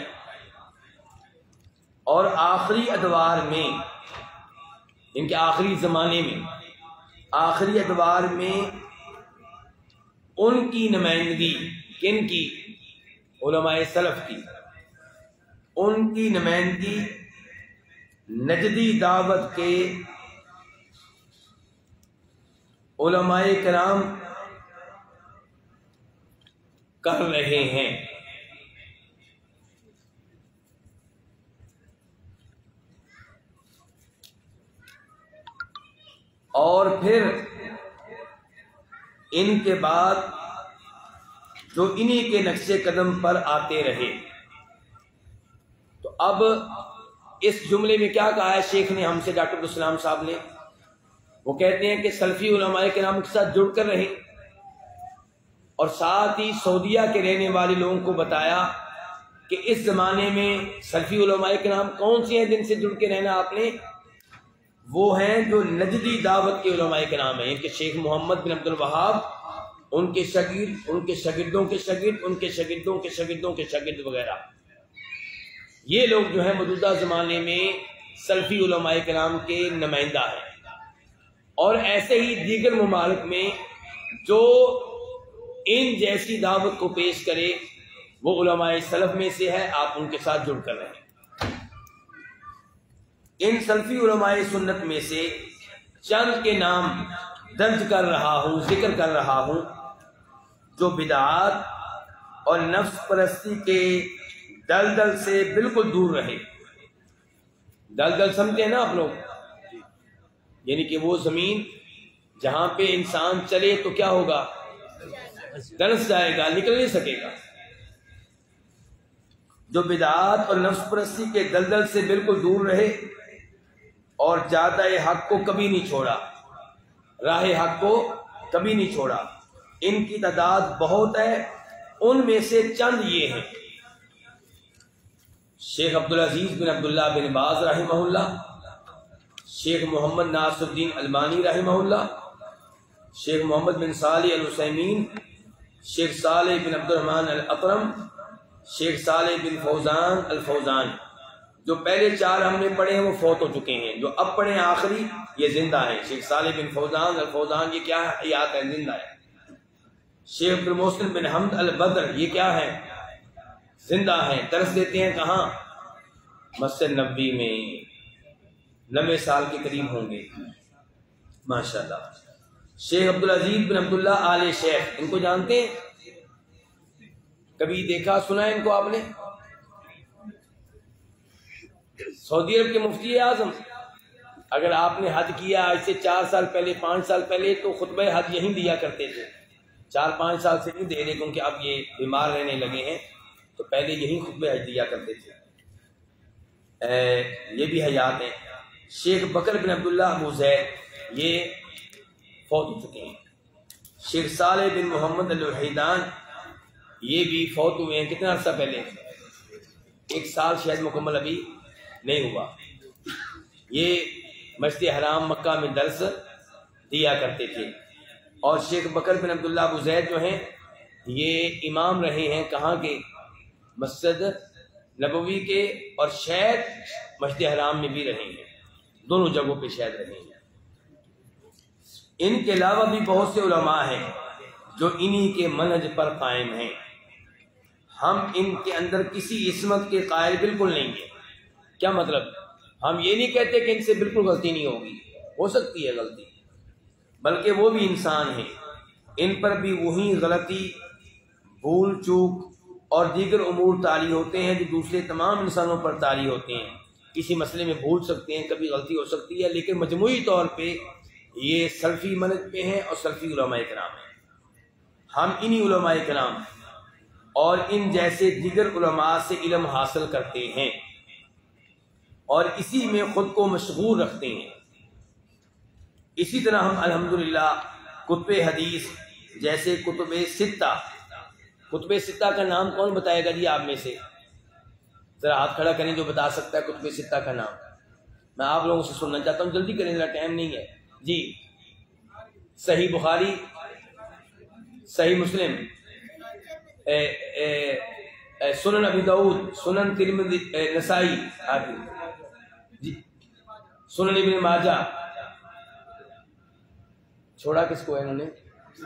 اور آخری ادوار میں، ان کے آخری زمانے میں، آخری ادوار میں ان کی نمائندگی، کن کی؟ علماء سلف کی، ان کی نمائندگی نجدی دعوت کے علماء کرام کر رہے ہیں۔ اور پھر ان کے بعد جو انہی کے نقش قدم پر آتے رہے۔ تو اب اس جملے میں کیا کہا ہے شیخ نے ہم سے، ڈاکٹر عبدالسلام صاحب نے؟ وہ کہتے ہیں کہ سلفی علماء کرام کے ساتھ جڑ کر رہیں، اور ساتھ ہی سعودیہ کے رہنے والے لوگوں کو بتایا کہ اس زمانے میں سلفی علماء کرام کون سے ہیں جن سے جڑ کے رہنا آپ نے؟ وہ ہیں جو نجدی دعوت کے علماء کرام ہیں، ان کے شیخ محمد بن عبد الوہاب، ان کے شاگرد، ان کے شاگردوں کے شاگرد، ان کے شاگردوں کے شاگردوں کے شاگرد وغیرہ۔ یہ لوگ جو ہیں موجودہ زمانے میں سلفی علماء کرام کے نمائندہ ہیں، اور ایسے ہی دیگر ممالک میں جو ان جیسی دعوت کو پیش کرے وہ علماء سلف میں سے ہے، آپ ان کے ساتھ جڑ کر رہیں۔ ان سلفی علماء سنت میں سے چند کے نام درج کر رہا ہوں، ذکر کر رہا ہوں، جو بدعات اور نفس پرستی کے دلدل سے بالکل دور رہے۔ دلدل سمجھتے ہیں نا آپ لوگ، یعنی کہ وہ زمین جہاں پہ انسان چلے تو کیا ہوگا، دنس جائے گا، نکل نہیں سکے گا۔ جو بدعات اور نفس پرستی کے دلدل سے بالکل دور رہے اور جادہ حق کو کبھی نہیں چھوڑا، راہ حق کو کبھی نہیں چھوڑا، ان کی تعداد بہت ہے۔ ان میں سے چند یہ ہیں: شیخ عبدالعزیز بن عبداللہ بن باز رحمہ اللہ، شیخ محمد ناصر الدین البانی رحمہ اللہ، شیخ محمد بن صالح العثیمین، شیخ صالح بن عبد الرحمن الاکرم، شیخ صالح بن فوزان الفوزان۔ جو پہلے چار ہم نے پڑھے ہیں وہ فوت ہو چکے ہیں، جو اب پڑھے آخری یہ زندہ ہیں۔ شیخ صالح بن فوزان الفوزان یہ کیا ہے، حیات ہے، زندہ ہے۔ شیخ عبد المحسن بن حمد البدر یہ کیا ہے، زندہ ہیں، درس دیتے ہیں کہاں، مسجد نبوی میں، 90 سال کے قریب ہوں گے ماشاءاللہ۔ شیخ عبدالعزیز بن عبداللہ آل شیخ، ان کو جانتے ہیں، کبھی دیکھا سنا ہے ان کو آپ نے؟ سعودی عرب کے مفتی اعظم۔ اگر آپ نے حج کیا آج سے 4 سال پہلے، 5 سال پہلے، تو خطبہ حج یہیں دیا کرتے تھے۔ 4-5 سال سے نہیں دے رہے کیونکہ اب یہ بیمار رہنے لگے ہیں، تو پہلے یہیں خطبہ حج دیا کرتے تھے۔ یہ بھی حیات ہیں۔ شیخ بکر بن عبداللہ ابو زید یہ فوت ہو چکے ہیں۔ شیخ صالح بن محمد الوحیدان یہ بھی فوت ہوئے ہیں، کتنا عرصہ پہلے، 1 سال شاید مکمل ابھی نہیں ہوا۔ یہ مسجد حرام مکہ میں درس دیا کرتے تھے۔ اور شیخ بکر بن عبداللہ ابو زید جو ہیں یہ امام رہے ہیں کہاں کے، مسجد نبوی کے، اور شاید مسجد حرام میں بھی رہے ہیں، دونوں جگہوں پہ شاید رہے ہیں۔ ان کے علاوہ بھی بہت سے علماء ہیں جو انہی کے منہج پر قائم ہیں۔ ہم ان کے اندر کسی عصمت کے قائل بالکل نہیں ہیں۔ کیا مطلب، ہم یہ نہیں کہتے کہ ان سے بالکل غلطی نہیں ہوگی، ہو سکتی ہے غلطی، بلکہ وہ بھی انسان ہیں، ان پر بھی وہی غلطی، بھول چوک اور دیگر امور طاری ہوتے ہیں جو دوسرے تمام انسانوں پر طاری ہوتے ہیں۔ کسی مسئلے میں بھول سکتے ہیں، کبھی غلطی ہو سکتی ہے، لیکن مجموعی طور پہ یہ سلفی منہج پہ ہیں اور سلفی علماء کرام ہیں۔ ہم انہی علماء کرام اور ان جیسے دیگر علماء سے علم حاصل کرتے ہیں اور اسی میں خود کو مشغول رکھتے ہیں۔ اسی طرح ہم الحمدللہ کتب حدیث جیسے کتب ستہ، کتب ستہ کا نام کون بتائے گا جی آپ میں سے، ذرا ہاتھ کھڑا کریں جو بتا سکتا ہے کتب ستہ کا نام۔ میں آپ لوگوں سے سننا چاہتا ہوں، جلدی کریں ذرا، ٹائم نہیں ہے جی۔ صحیح بخاری، صحیح مسلم، سنن ابی داؤد، سنن ترمذی، نسائی، جی، سنن ابن ماجہ۔ چھوڑا کس کو ہے انہوں نے،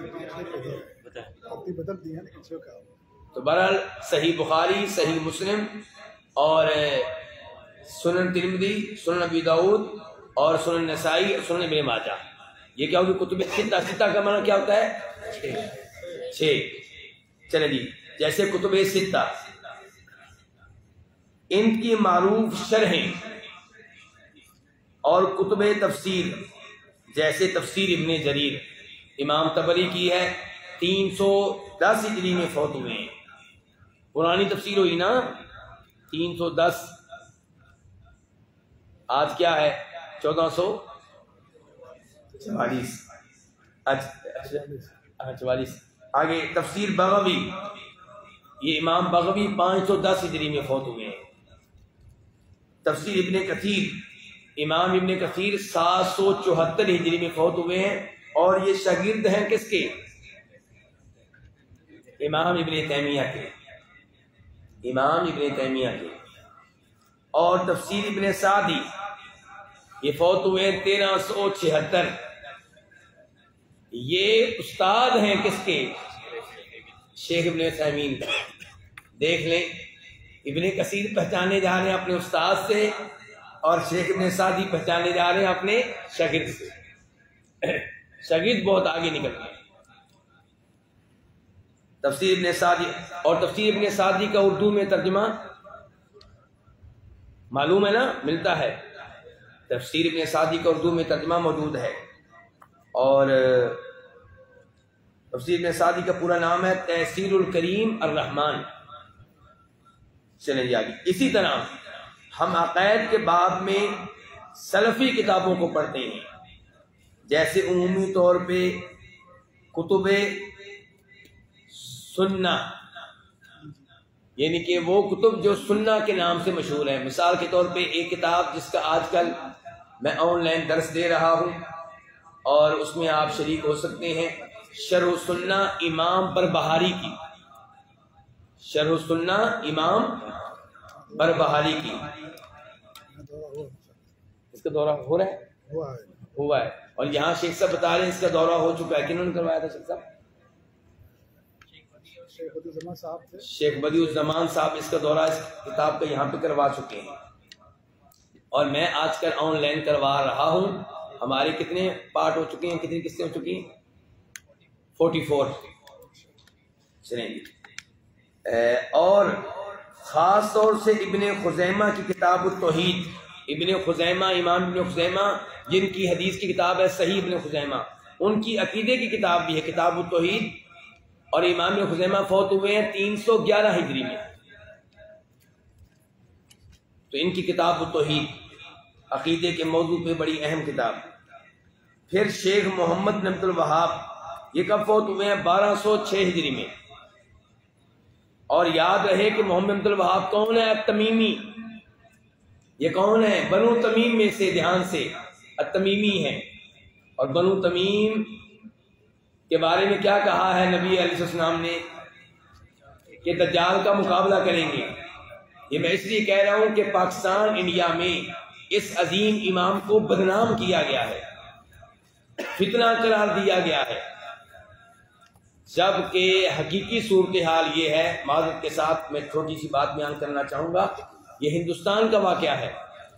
تو بہرحال صحیح بخاری، صحیح مسلم اور سنن ترمذی، سنن ابی داؤد اور سنن نسائی اور سنن ابن ماجہ، یہ کیا ہوگی کتب ستہ۔ ستہ کا معنی کیا ہوتا ہے، 6۔ چلے جی، جیسے کتب ستہ، ان کی معروف شرحیں اور کتب تفسیر جیسے تفسیر ابن جریر، امام طبری کی ہے، 310 ہجری میں فوت ہوئے ہیں۔ پرانی تفسیر ہوئی نا 310، آج کیا ہے 1444، 44۔ آگے تفسیر بغوی، یہ امام بغوی 510 ہجری میں فوت ہوئے ہیں۔ تفسیر ابن کثیر، امام ابن کثیر 774 ہجری میں فوت ہوئے ہیں، اور یہ شاگرد ہیں کس کے، امام ابن تیمیہ کے، امام ابن تیمیہ کے۔ اور تفسیر ابن سعدی یہ فوت ہوئے 1376۔ یہ استاد ہیں کس کے؟ شیخ ابن عثیمین کا۔ دیکھ لیں، ابن کثیر پہچانے جا رہے ہیں اپنے استاد سے، اور شیخ ابن سعدی پہچانے جا رہے ہیں اپنے شاگرد سے۔ شاگرد بہت آگے نکل گئے۔ تفسیر ابن سعدی، اور تفسیر ابن سعدی کا اردو میں ترجمہ معلوم ہے نا، ملتا ہے۔ تفسیر ابن سعدی کا اردو میں ترجمہ موجود ہے، اور تفسیر ابن سعدی کا پورا نام ہے تیسیر الکریم الرحمن۔ چلیں جی آگے۔ اسی طرح ہم عقائد کے باب میں سلفی کتابوں کو پڑھتے ہیں، جیسے عمومی طور پہ کتب سنہ، یعنی کہ وہ کتب جو سنہ کے نام سے مشہور ہیں۔ مثال کے طور پہ ایک کتاب جس کا آج کل میں آن لائن درس دے رہا ہوں اور اس میں آپ شریک ہو سکتے ہیں، شرح سنہ امام بربہاری کی، شرح سنہ امام بربہاری کی۔ اس کا دورہ ہو رہا ہے؟ ہوا ہے۔ اور یہاں شیخ صاحب بتا رہے ہیں اس کا دورہ ہو چکا ہے۔ کنہوں نے کروایا تھا شیخ صاحب؟ شیخ بدیع الزمان صاحب اس کا دورہ اس کتاب کا یہاں پہ کروا چکے ہیں، اور میں آج کل آن لائن کروا رہا ہوں۔ ہمارے کتنے پارٹ ہو چکے ہیں، کتنی قسطیں ہو چکی ہیں؟ 44۔ چلیں جی۔ اور خاص طور سے ابن خزیمہ کی کتاب التوحید، ابن خزیمہ، امام ابن خزیمہ جن کی حدیث کی کتاب ہے صحیح ابن خزیمہ، ان کی عقیدے کی کتاب بھی ہے کتاب التوحید، اور امام ابن خزیمہ فوت ہوئے ہیں 311 ہجری میں، تو ان کی کتاب التوحید عقیدے کے موضوع پہ بڑی اہم کتاب۔ پھر شیخ محمد بن عبد الوہاب، یہ کب فوت ہوئے ہیں؟ 1206 ہجری میں۔ اور یاد رہے کہ محمد بن عبد الوہاب کون ہے؟ التمیمی۔ یہ کون ہے؟ بنو تمیم میں سے، دھیان سے، التمیمی ہے۔ اور بنو تمیم کے بارے میں کیا کہا ہے نبی علیہ السلام نے؟ کہ دجال کا مقابلہ کریں گے۔ یہ میں اس لیے کہہ رہا ہوں کہ پاکستان انڈیا میں اس عظیم امام کو بدنام کیا گیا ہے، فتنہ قرار دیا گیا ہے، جبکہ حقیقی صورتحال یہ ہے۔ معذرت کے ساتھ میں چھوٹی سی بات بیان کرنا چاہوں گا، یہ ہندوستان کا واقعہ ہے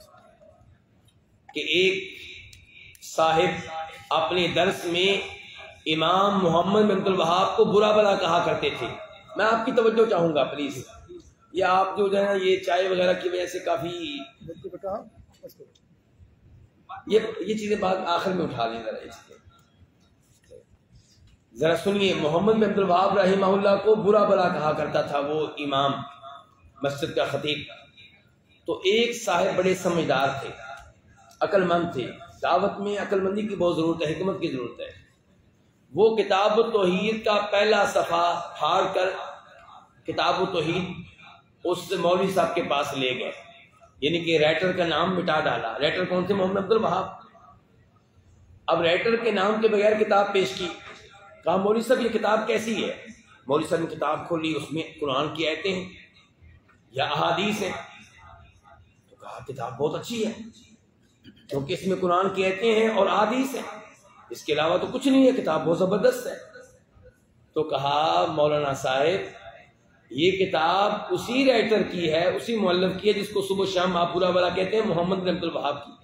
کہ ایک صاحب اپنے درس میں امام محمد بن عبد الوہاب کو برا بھلا کہا کرتے تھے۔ میں آپ کی توجہ چاہوں گا پلیز، یہ آپ جو ہے نا یہ چائے وغیرہ کی وجہ سے کافی یہ چیزیں بات آخر میں اٹھا لیں ذرا سنیے۔ محمد بن عبد الوہاب رحمہ اللہ کو برا بھلا کہا کرتا تھا وہ امام مسجد کا خطیب۔ تو ایک صاحب بڑے سمجھدار تھے، عقل مند تھے، دعوت میں عقل مندی کی بہت ضرورت ہے، حکمت کی ضرورت ہے۔ وہ کتاب التوحید کا پہلا صفحہ پھاڑ کر کتاب التوحید اس مولوی صاحب کے پاس لے گئے، یعنی کہ رائٹر کا نام مٹا ڈالا۔ رائٹر کون تھے؟ محمد عبد الوہاب۔ اب رائٹر کے نام کے بغیر کتاب پیش کی، کہا مولوی صاحب یہ کتاب کیسی ہے؟ مولوی صاحب نے کتاب کھولی، اس میں قرآن کی آیتیں ہیں یا احادیث ہیں؟ تو کہا کتاب بہت اچھی ہے، کیونکہ اس میں قرآن کی آیتیں ہیں اور احادیث ہیں، اس کے علاوہ تو کچھ نہیں ہے، کتاب بہت زبردست ہے۔ تو کہا مولانا صاحب یہ کتاب اسی رائٹر کی ہے، اسی مؤلف کی ہے جس کو صبح شام آپ برا بھلا کہتے ہیں، محمد بن عبد الوہاب کی۔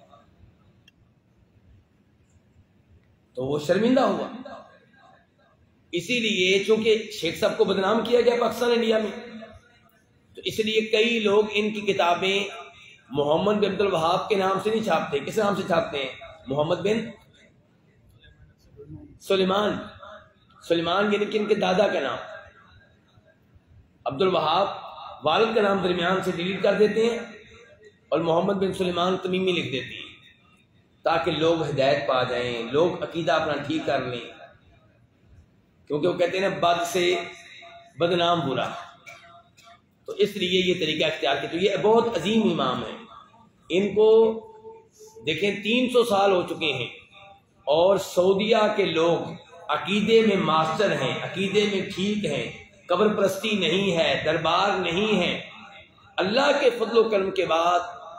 تو وہ شرمندہ ہوا، اسی لیے چونکہ شیخ صاحب کو بدنام کیا گیا پاکستان انڈیا میں، تو اس لیے کئی لوگ ان کی کتابیں محمد بن عبد الوہاب کے نام سے نہیں چھاپتے۔ کس نام سے چھاپتے ہیں؟ محمد بن سلیمان، سلیمان یعنی کہ ان کے دادا کا نام۔ عبد الوہاب والد کا نام درمیان سے ڈیلیٹ کر دیتے ہیں اور محمد بن سلیمان تمیمی لکھ دیتے ہیں، تاکہ لوگ ہدایت پا جائیں، لوگ عقیدہ اپنا ٹھیک کر لیں، کیونکہ وہ کہتے ہیں نا بد سے بدنام برا، تو اس لیے یہ طریقہ اختیار کیا۔ تو یہ بہت عظیم امام ہیں، ان کو دیکھیں 300 سال ہو چکے ہیں، اور سعودیہ کے لوگ عقیدے میں ماسٹر ہیں، عقیدے میں ٹھیک ہیں، قبر پرستی نہیں ہے، دربار نہیں ہے۔ اللہ کے فضل و کرم کے بعد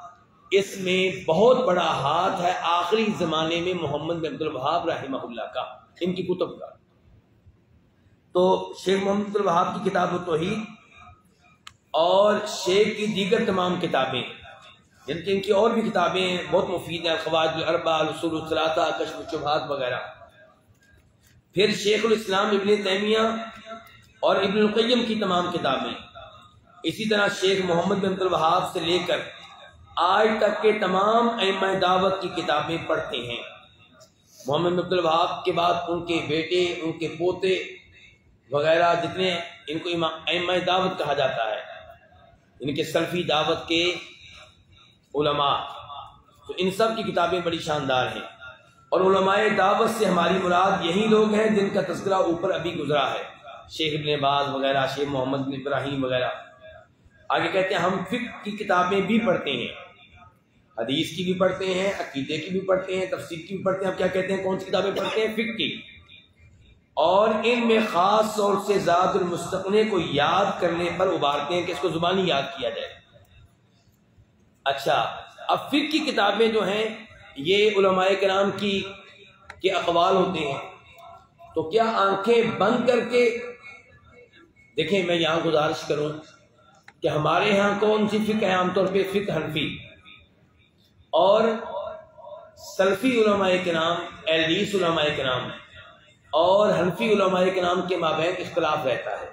اس میں بہت بڑا ہاتھ ہے آخری زمانے میں محمد بن عبد الوہاب رحمہ اللہ کا، ان کی کتب کا۔ تو شیخ محمد عبد الوہاب کی کتاب التوحید اور شیخ کی دیگر تمام کتابیں، جن کی ان کی اور بھی کتابیں بہت مفید ہیں، القواعد الاربعہ، الاصول الثلاثہ، کشف الشبہات وغیرہ۔ پھر شیخ الاسلام ابن تیمیہ اور ابن القیم کی تمام کتابیں، اسی طرح شیخ محمد بن عبد الوہاب سے لے کر آج تک کے تمام ائمہ دعوت کی کتابیں پڑھتے ہیں۔ محمد بن عبد الوہاب کے بعد ان کے بیٹے، ان کے پوتے وغیرہ جتنے، ان کو ائمہ دعوت کہا جاتا ہے، ان کے سلفی دعوت کے علماء، تو ان سب کی کتابیں بڑی شاندار ہیں۔ اور علماء دعوت سے ہماری مراد یہی لوگ ہیں جن کا تذکرہ اوپر ابھی گزرا ہے، شیخ ابن باز وغیرہ، شیخ محمد بن ابراہیم وغیرہ۔ آگے کہتے ہیں ہم فقہ کی کتابیں بھی پڑھتے ہیں، حدیث کی بھی پڑھتے ہیں، عقیدے کی بھی پڑھتے ہیں، تفسیر کی بھی پڑھتے ہیں۔ اب کیا کہتے ہیں کون سی کتابیں پڑھتے ہیں؟ فقہ کی۔ اور ان میں خاص طور سے زاد المستقنے کو یاد کرنے پر ابھارتے ہیں کہ اس کو زبانی یاد کیا جائے۔ اچھا، اب فقہ کی کتابیں جو ہیں یہ علماء کرام کے اقوال ہوتے ہیں، تو کیا آنکھیں بند کر کے دیکھیں، میں یہاں گزارش کروں کہ ہمارے ہاں کون سی فقہ ہے؟ عام طور پہ فقہ حنفی، اور سلفی علماء کرام، اہل حدیث علماء کرام اور حنفی علماء کرام کے مابین اختلاف رہتا ہے۔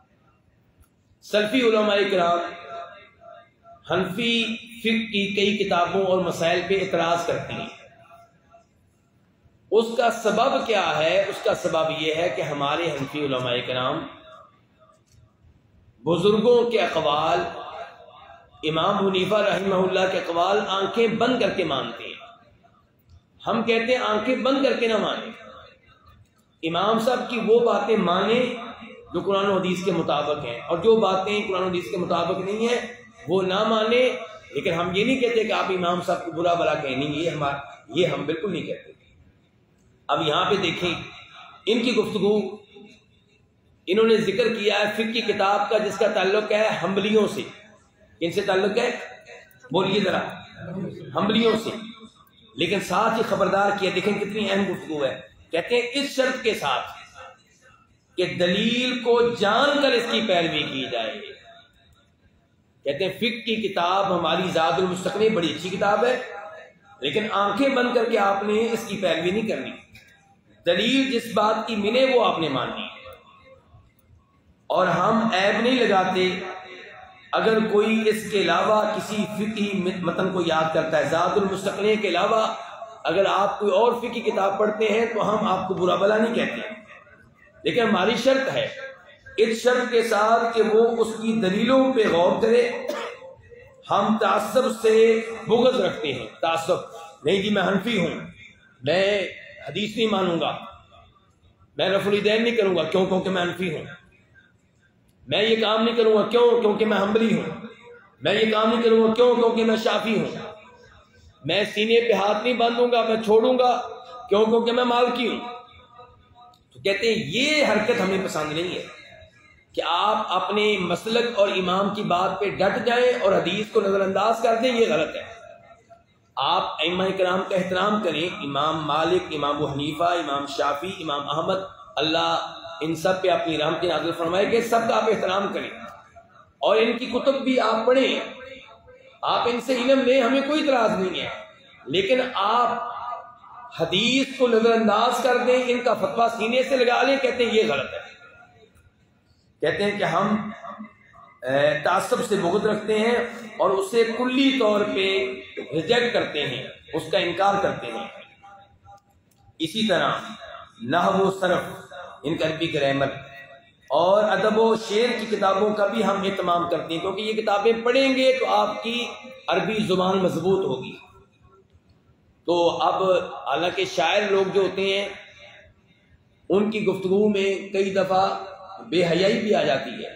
سلفی علماء کرام حنفی فقہ کی کئی کتابوں اور مسائل پہ اعتراض کرتے ہیں۔ اس کا سبب کیا ہے؟ اس کا سبب یہ ہے کہ ہمارے حنفی علماء کرام بزرگوں کے اقوال، امام حنیفہ رحمہ اللہ کے اقوال آنکھیں بند کر کے مانتے ہیں۔ ہم کہتے ہیں آنکھیں بند کر کے نہ مانیں، امام صاحب کی وہ باتیں مانیں جو قرآن و حدیث کے مطابق ہیں، اور جو باتیں قرآن و حدیث کے مطابق نہیں ہیں وہ نہ مانیں۔ لیکن ہم یہ نہیں کہتے کہ آپ امام صاحب کو برا بلا کہیں، نہیں، یہ ہم بالکل نہیں کہتے۔ اب یہاں پہ دیکھیں ان کی گفتگو، انہوں نے ذکر کیا ہے فقہ کی کتاب کا جس کا تعلق ہے حنبلیوں سے۔ کن سے تعلق ہے؟ بولیے ذرا، حنبلیوں سے۔ لیکن ساتھ ہی خبردار کیا، دیکھیں کتنی اہم گفتگو ہے، کہتے ہیں اس شرط کے ساتھ کہ دلیل کو جان کر اس کی پیروی کی جائے۔ کہتے ہیں فقہ کی کتاب ہماری زاد المستقنی بڑی اچھی کتاب ہے، لیکن آنکھیں بند کر کے آپ نے اس کی پیروی نہیں کرنی، دلیل جس بات کی ملے وہ آپ نے ماننی۔ اور ہم عیب نہیں لگاتے اگر کوئی اس کے علاوہ کسی فقہی متن کو یاد کرتا ہے، زاد المستقنی کے علاوہ اگر آپ کوئی اور فقہی کتاب پڑھتے ہیں تو ہم آپ کو برا بلا نہیں کہتے، لیکن ہماری شرط ہے اس شرط کے ساتھ کہ وہ اس کی دلیلوں پہ غور کرے۔ ہم تعصب سے بغض رکھتے ہیں، تعصب نہیں جی میں حنفی ہوں، میں حدیث نہیں مانوں گا، میں رفع الیدین نہیں کروں گا کیونکہ میں حنفی ہوں، میں یہ کام نہیں کروں گا کیونکہ میں حنبلی ہوں، میں یہ کام نہیں کروں گا کیونکہ میں شافعی ہوں، میں سینے پہ ہاتھ نہیں باندھوں گا، میں چھوڑوں گا کیونکہ میں مالکی ہوں۔ تو کہتے ہیں یہ حرکت ہمیں پسند نہیں ہے کہ آپ اپنے مسلک اور امام کی بات پہ ڈٹ جائیں اور حدیث کو نظر انداز کر دیں، یہ غلط ہے۔ آپ ائمہ کرام کا احترام کریں، امام مالک، امام ابو حنیفہ، امام شافعی، امام احمد، اللہ ان سب پہ اپنی رحمت نازل فرمائے کہ سب کا آپ احترام کریں، اور ان کی کتب بھی آپ پڑھیں، آپ ان سے علم لیں، ہمیں کوئی اعتراض نہیں ہے، لیکن آپ حدیث کو نظر انداز کر دیں، ان کا فتویٰ سینے سے لگا لیں، کہتے ہیں یہ غلط ہے۔ کہتے ہیں کہ ہم تعصب سے بغض رکھتے ہیں اور اسے کلی طور پہ ریجیکٹ کرتے ہیں، اس کا انکار کرتے ہیں۔ اسی طرح نحو و صرف، ان کا عربی گرامر اور ادب و شعر کی کتابوں کا بھی ہم اہتمام کرتے ہیں، کیونکہ یہ کتابیں پڑھیں گے تو آپ کی عربی زبان مضبوط ہوگی۔ تو اب حالانکہ شاعر لوگ جو ہوتے ہیں ان کی گفتگو میں کئی دفعہ بے حیائی بھی آ جاتی ہے،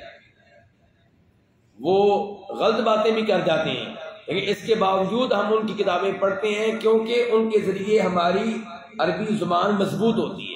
وہ غلط باتیں بھی کر جاتے ہیں، لیکن اس کے باوجود ہم ان کی کتابیں پڑھتے ہیں کیونکہ ان کے ذریعے ہماری عربی زبان مضبوط ہوتی ہے۔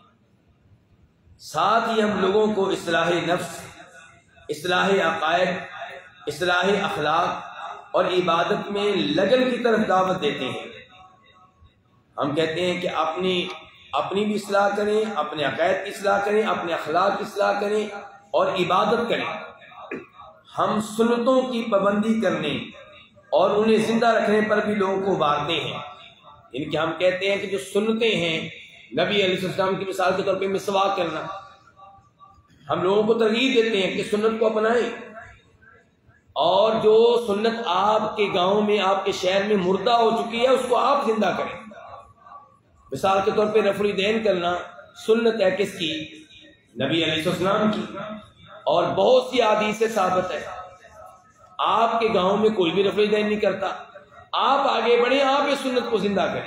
ساتھ ہی ہم لوگوں کو اصلاح نفس، اصلاح عقائد، اصلاح اخلاق اور عبادت میں لگن کی طرف دعوت دیتے ہیں۔ ہم کہتے ہیں کہ اپنی بھی اصلاح کریں، اپنے عقائد کی اصلاح کریں، اپنے اخلاق کی اصلاح کریں اور عبادت کریں۔ ہم سنتوں کی پابندی کرنے اور انہیں زندہ رکھنے پر بھی لوگوں کو ابھارتے ہیں۔ ان کے ہم کہتے ہیں کہ جو سنتیں ہیں، نبی علیہ السلام کی مثال کے طور پہ مسواک کرنا، ہم لوگوں کو ترغیب دیتے ہیں کہ سنت کو اپنائیں، اور جو سنت آپ کے گاؤں میں، آپ کے شہر میں مردہ ہو چکی ہے، اس کو آپ زندہ کریں۔ مثال کے طور پہ رفع الیدین کرنا سنت ہے کس کی؟ نبی علیہ السلام کی، اور بہت سی احادیث سے ثابت ہے۔ آپ کے گاؤں میں کوئی بھی رفع الیدین نہیں کرتا، آپ آگے بڑھیں، آپ اس سنت کو زندہ کریں۔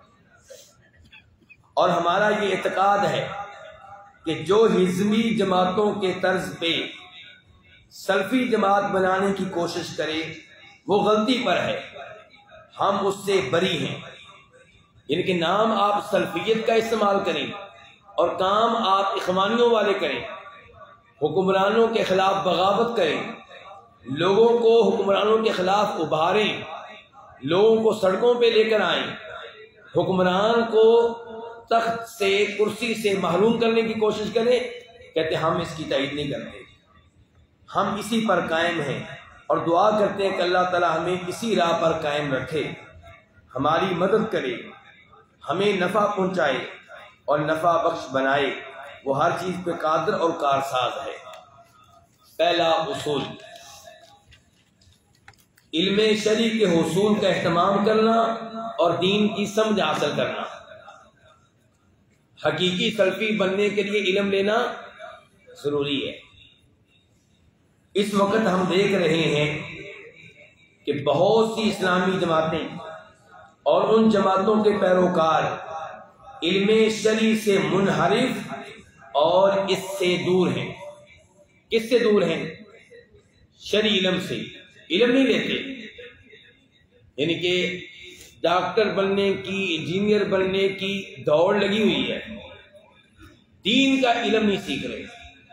اور ہمارا یہ اعتقاد ہے کہ جو حزبی جماعتوں کے طرز پہ سلفی جماعت بنانے کی کوشش کرے وہ غلطی پر ہے، ہم اس سے بری ہیں۔ ان کے نام آپ سلفیت کا استعمال کریں اور کام آپ اخوانیوں والے کریں، حکمرانوں کے خلاف بغاوت کریں، لوگوں کو حکمرانوں کے خلاف ابھاریں، لوگوں کو سڑکوں پہ لے کر آئیں، حکمران کو تخت سے، کرسی سے محروم کرنے کی کوشش کریں، کہتے ہم اس کی تائید نہیں کرتے۔ ہم اسی پر قائم ہیں اور دعا کرتے ہیں کہ اللہ تعالی ہمیں اسی راہ پر قائم رکھے، ہماری مدد کرے، ہمیں نفع پہنچائے اور نفع بخش بنائے۔ وہ ہر چیز پہ قادر اور کارساز ہے۔ پہلا اصول، علم شرعی کے حصول کا اہتمام کرنا اور دین کی سمجھ حاصل کرنا۔ حقیقی سلفی بننے کے لیے علم لینا ضروری ہے۔ اس وقت ہم دیکھ رہے ہیں کہ بہت سی اسلامی جماعتیں اور ان جماعتوں کے پیروکار علم شرعی سے منحرف اور اس سے دور ہیں۔ کس سے دور ہیں؟ شرعی علم سے۔ علم نہیں لیتے، یعنی کہ ڈاکٹر بننے کی، انجینئر بننے کی دوڑ لگی ہوئی ہے، دین کا علم نہیں سیکھ رہے۔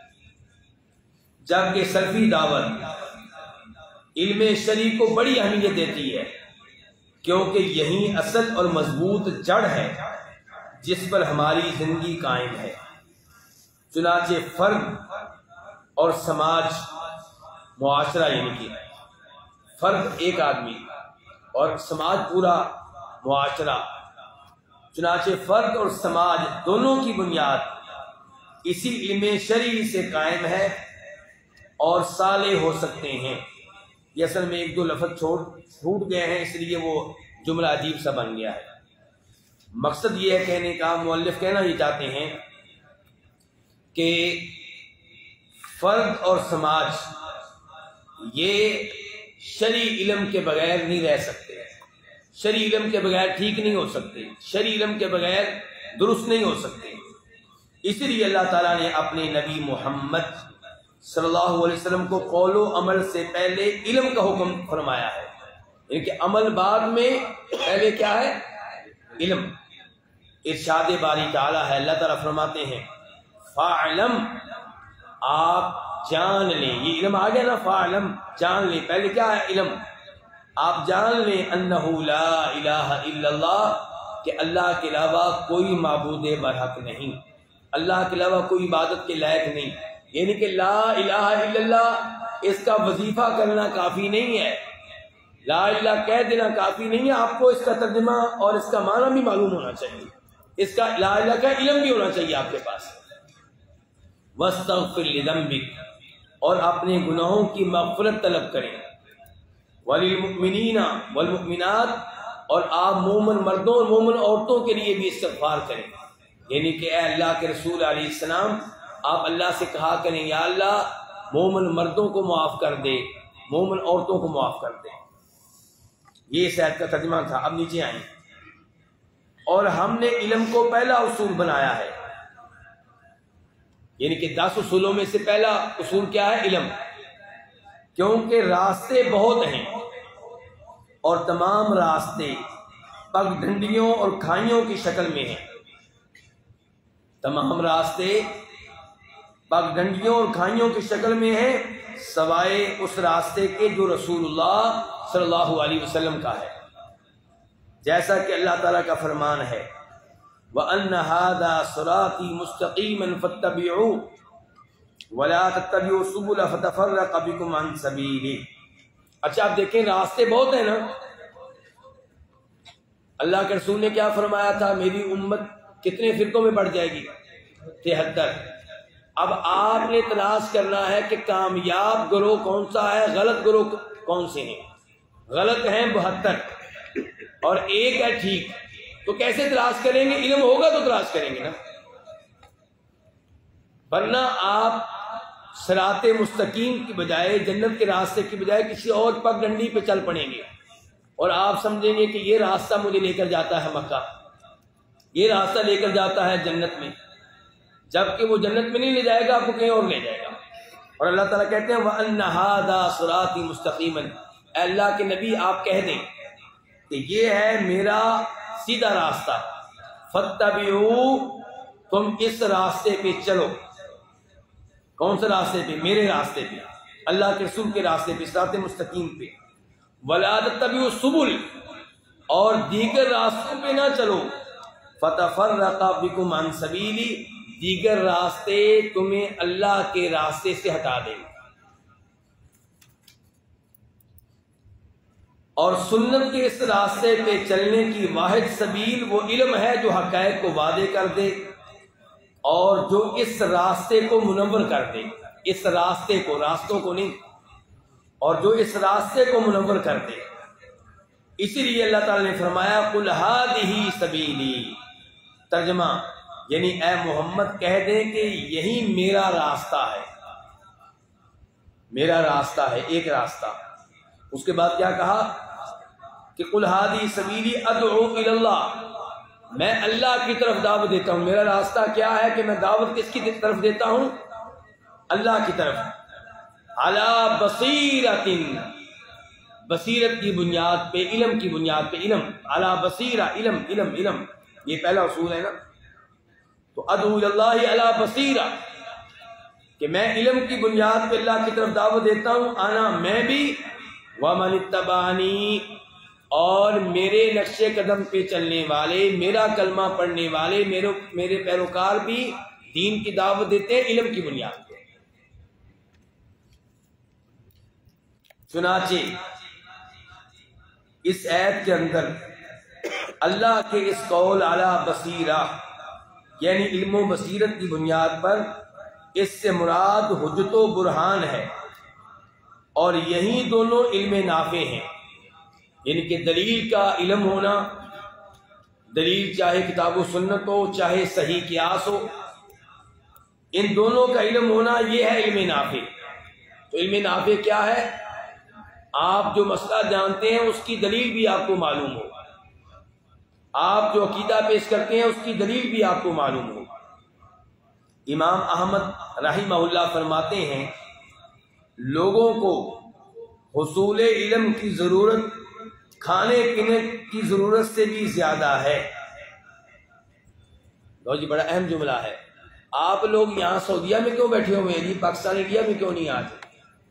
جبکہ سلفی دعوت علم شرعی کو بڑی اہمیت دیتی ہے، کیونکہ یہی اصل اور مضبوط جڑ ہے جس پر ہماری زندگی قائم ہے۔ چنانچہ فرد اور سماج، معاشرہ، یعنی کہ فرد ایک آدمی اور سماج پورا معاشرہ، چنانچہ فرد اور سماج دونوں کی بنیاد اسی علم شرعی سے قائم ہے اور صالح ہو سکتے ہیں۔ یہ اصل میں ایک دو لفظ چھوٹ گئے ہیں، اس لیے وہ جملہ عجیب سا بن گیا ہے۔ مقصد یہ ہے کہنے کا، مؤلف کہنا یہ چاہتے ہیں کہ فرد اور سماج یہ شرعی علم کے بغیر نہیں رہ سکتے، شرعی علم کے بغیر ٹھیک نہیں ہو سکتے، شرعی علم کے بغیر درست نہیں ہو سکتے۔ اسی لیے اللہ تعالیٰ نے اپنے نبی محمد صلی اللہ علیہ وسلم کو قول و عمل سے پہلے علم کا حکم فرمایا ہے، یعنی کہ عمل بعد میں، پہلے کیا ہے؟ علم۔ ارشاد باری تعالیٰ ہے، اللہ تعالیٰ فرماتے ہیں فَاعْلَمْ، آپ جان لیں، یہ علم آ گیا نا، فَاعْلَمْ جان لیں، پہلے کیا ہے؟ علم۔ آپ جان لیں انہ لا الہ الا اللہ، کہ اللہ کے علاوہ کوئی معبود برحق نہیں، اللہ کے علاوہ کوئی عبادت کے لائق نہیں، یعنی کہ لا الہ الا اللہ اس کا وظیفہ کرنا کافی نہیں ہے، لا الہ کہہ دینا کافی نہیں ہے، آپ کو اس کا ترجمہ اور اس کا معنی بھی معلوم ہونا چاہیے، اس کا لا الہ کا علم بھی ہونا چاہیے آپ کے پاس۔ وَاسْتَغْفِرْ لِذَنبِكَ، اور اپنے گناہوں کی مغفرت طلب کریں، وَلِلْمُؤْمِنِينَ وَالْمُؤْمِنَاتِ، اور آپ مومن مردوں اور مومن عورتوں کے لیے بھی استغفار کریں، یعنی کہ اے اللہ کے رسول علیہ السلام، آپ اللہ سے کہا کریں یا اللہ مومن مردوں کو معاف کر دے، مومن عورتوں کو معاف کر دے۔ یہ اس آیت کا ترجمہ تھا۔ اب نیچے آئیں، اور ہم نے علم کو پہلا اصول بنایا ہے، یعنی کہ 10 اصولوں میں سے پہلا اصول کیا ہے؟ علم، کیونکہ راستے بہت ہیں اور تمام راستے پگ ڈنڈیوں اور کھائیوں کی شکل میں ہیں، تمام راستے پگ ڈنڈیوں اور کھائیوں کی شکل میں ہیں، سوائے اس راستے کے جو رسول اللہ صلی اللہ علیہ وسلم کا ہے، جیسا کہ اللہ تعالیٰ کا فرمان ہے وَأَنَّ هَذَا صِرَاطِي مُسْتَقِيمًا فَاتَّبِعُوهُ وَلَا تَتَّبِعُوا السُّبُلَ فَتَفَرَّقَ بِكُمْ عَنْ سَبِيلِهِ۔ اچھا آپ دیکھیں راستے بہت ہیں نا، اللہ کے رسول نے کیا فرمایا تھا، میری امت کتنے فرقوں میں بڑھ جائے گی؟ 73۔ اب آپ نے تلاش کرنا ہے کہ کامیاب گروہ کون سا ہے، غلط گروہ کون سے ہیں۔ غلط ہیں 72 اور ایک ہے ٹھیک، تو کیسے تلاش کریں گے؟ علم ہوگا تو تلاش کریں گے نا، ورنہ آپ صراط مستقیم کی بجائے، جنت کے راستے کی بجائے کسی اور پگ ڈنڈی پہ چل پڑیں گے، اور آپ سمجھیں گے کہ یہ راستہ مجھے لے کر جاتا ہے مکہ، یہ راستہ لے کر جاتا ہے جنت میں، جبکہ وہ جنت میں نہیں لے جائے گا، آپ کو کہیں اور لے جائے گا۔ اور اللہ تعالیٰ کہتے ہیں وَأَنَّ هَذَا صِرَاطِي مُسْتَقِيمًا، اے اللہ کے نبی آپ کہہ دیں کہ یہ ہے میرا سیدھا راستہ، فَاتَّبِعُوا، تم اس راستے پہ چلو۔ کون سے راستے پہ؟ میرے راستے پہ، اللہ کے رسول کے راستے پہ، صراط مستقیم پہ۔ وَلَا تَتَّبِعُوا السُّبُلَ، اور دیگر راستوں پہ نہ چلو، فَتَفَرَّقَ بِكُمْ عَنْ سَبِيلِهِ، دیگر راستے تمہیں اللہ کے راستے سے ہٹا دیں گے۔ اور سنت کے اس راستے پہ چلنے کی واحد سبیل وہ علم ہے جو حقائق کو واضح کر دے اور جو اس راستے کو منور کر دے، اس راستے کو، راستوں کو نہیں، اور جو اس راستے کو منور کر دے۔ اسی لیے اللہ تعالیٰ نے فرمایا قُلْ هَٰذِهِ سَبِيلِي، ترجمہ یعنی اے محمد کہہ دیں کہ یہی میرا راستہ ہے، میرا راستہ ہے، ایک راستہ۔ اس کے بعد کیا کہا کہ قُلْ هَٰذِهِ سَبِيلِي أَدْعُو إِلَى اللَّهِ، میں اللہ کی طرف دعوت دیتا ہوں۔ میرا راستہ کیا ہے کہ میں دعوت کس کی طرف دیتا ہوں؟ اللہ کی طرف۔ عَلَىٰ بَصِيرَةٍ، بصیرت کی بنیاد پہ، علم کی بنیاد پہ، علم عَلَىٰ بَصِيرَةٍ، علم علم علم، یہ پہلا اصول ہے نا۔ تو ادعو الی اللہ علی بصیرہ، کہ میں علم کی بنیاد پہ اللہ کی طرف دعوت دیتا ہوں، انا میں بھی، ومن اتبعنی، اور میرے نقش قدم پہ چلنے والے، میرا کلمہ پڑھنے والے، میرے پیروکار بھی دین کی دعوت دیتے ہیں علم کی بنیاد پہ۔ چنانچہ اس آیت کے اندر اللہ کے اس قول علی بصیرہ یعنی علم و بصیرت کی بنیاد پر، اس سے مراد حجت و برہان ہے، اور یہی دونوں علم نافع ہیں، یعنی کہ دلیل کا علم ہونا، دلیل چاہے کتاب و سنت ہو چاہے صحیح قیاس ہو، ان دونوں کا علم ہونا یہ ہے علم نافع۔ تو علم نافع کیا ہے؟ آپ جو مسئلہ جانتے ہیں اس کی دلیل بھی آپ کو معلوم ہو، آپ جو عقیدہ پیش کرتے ہیں اس کی دلیل بھی آپ کو معلوم ہو۔ امام احمد رحمہ اللہ فرماتے ہیں لوگوں کو حصول علم کی ضرورت کھانے پینے کی ضرورت سے بھی زیادہ ہے۔ لو جی بڑا اہم جملہ ہے۔ آپ لوگ یہاں سعودیہ میں کیوں بیٹھے ہوئے ہیں جی؟ پاکستان انڈیا میں کیوں نہیں آتے؟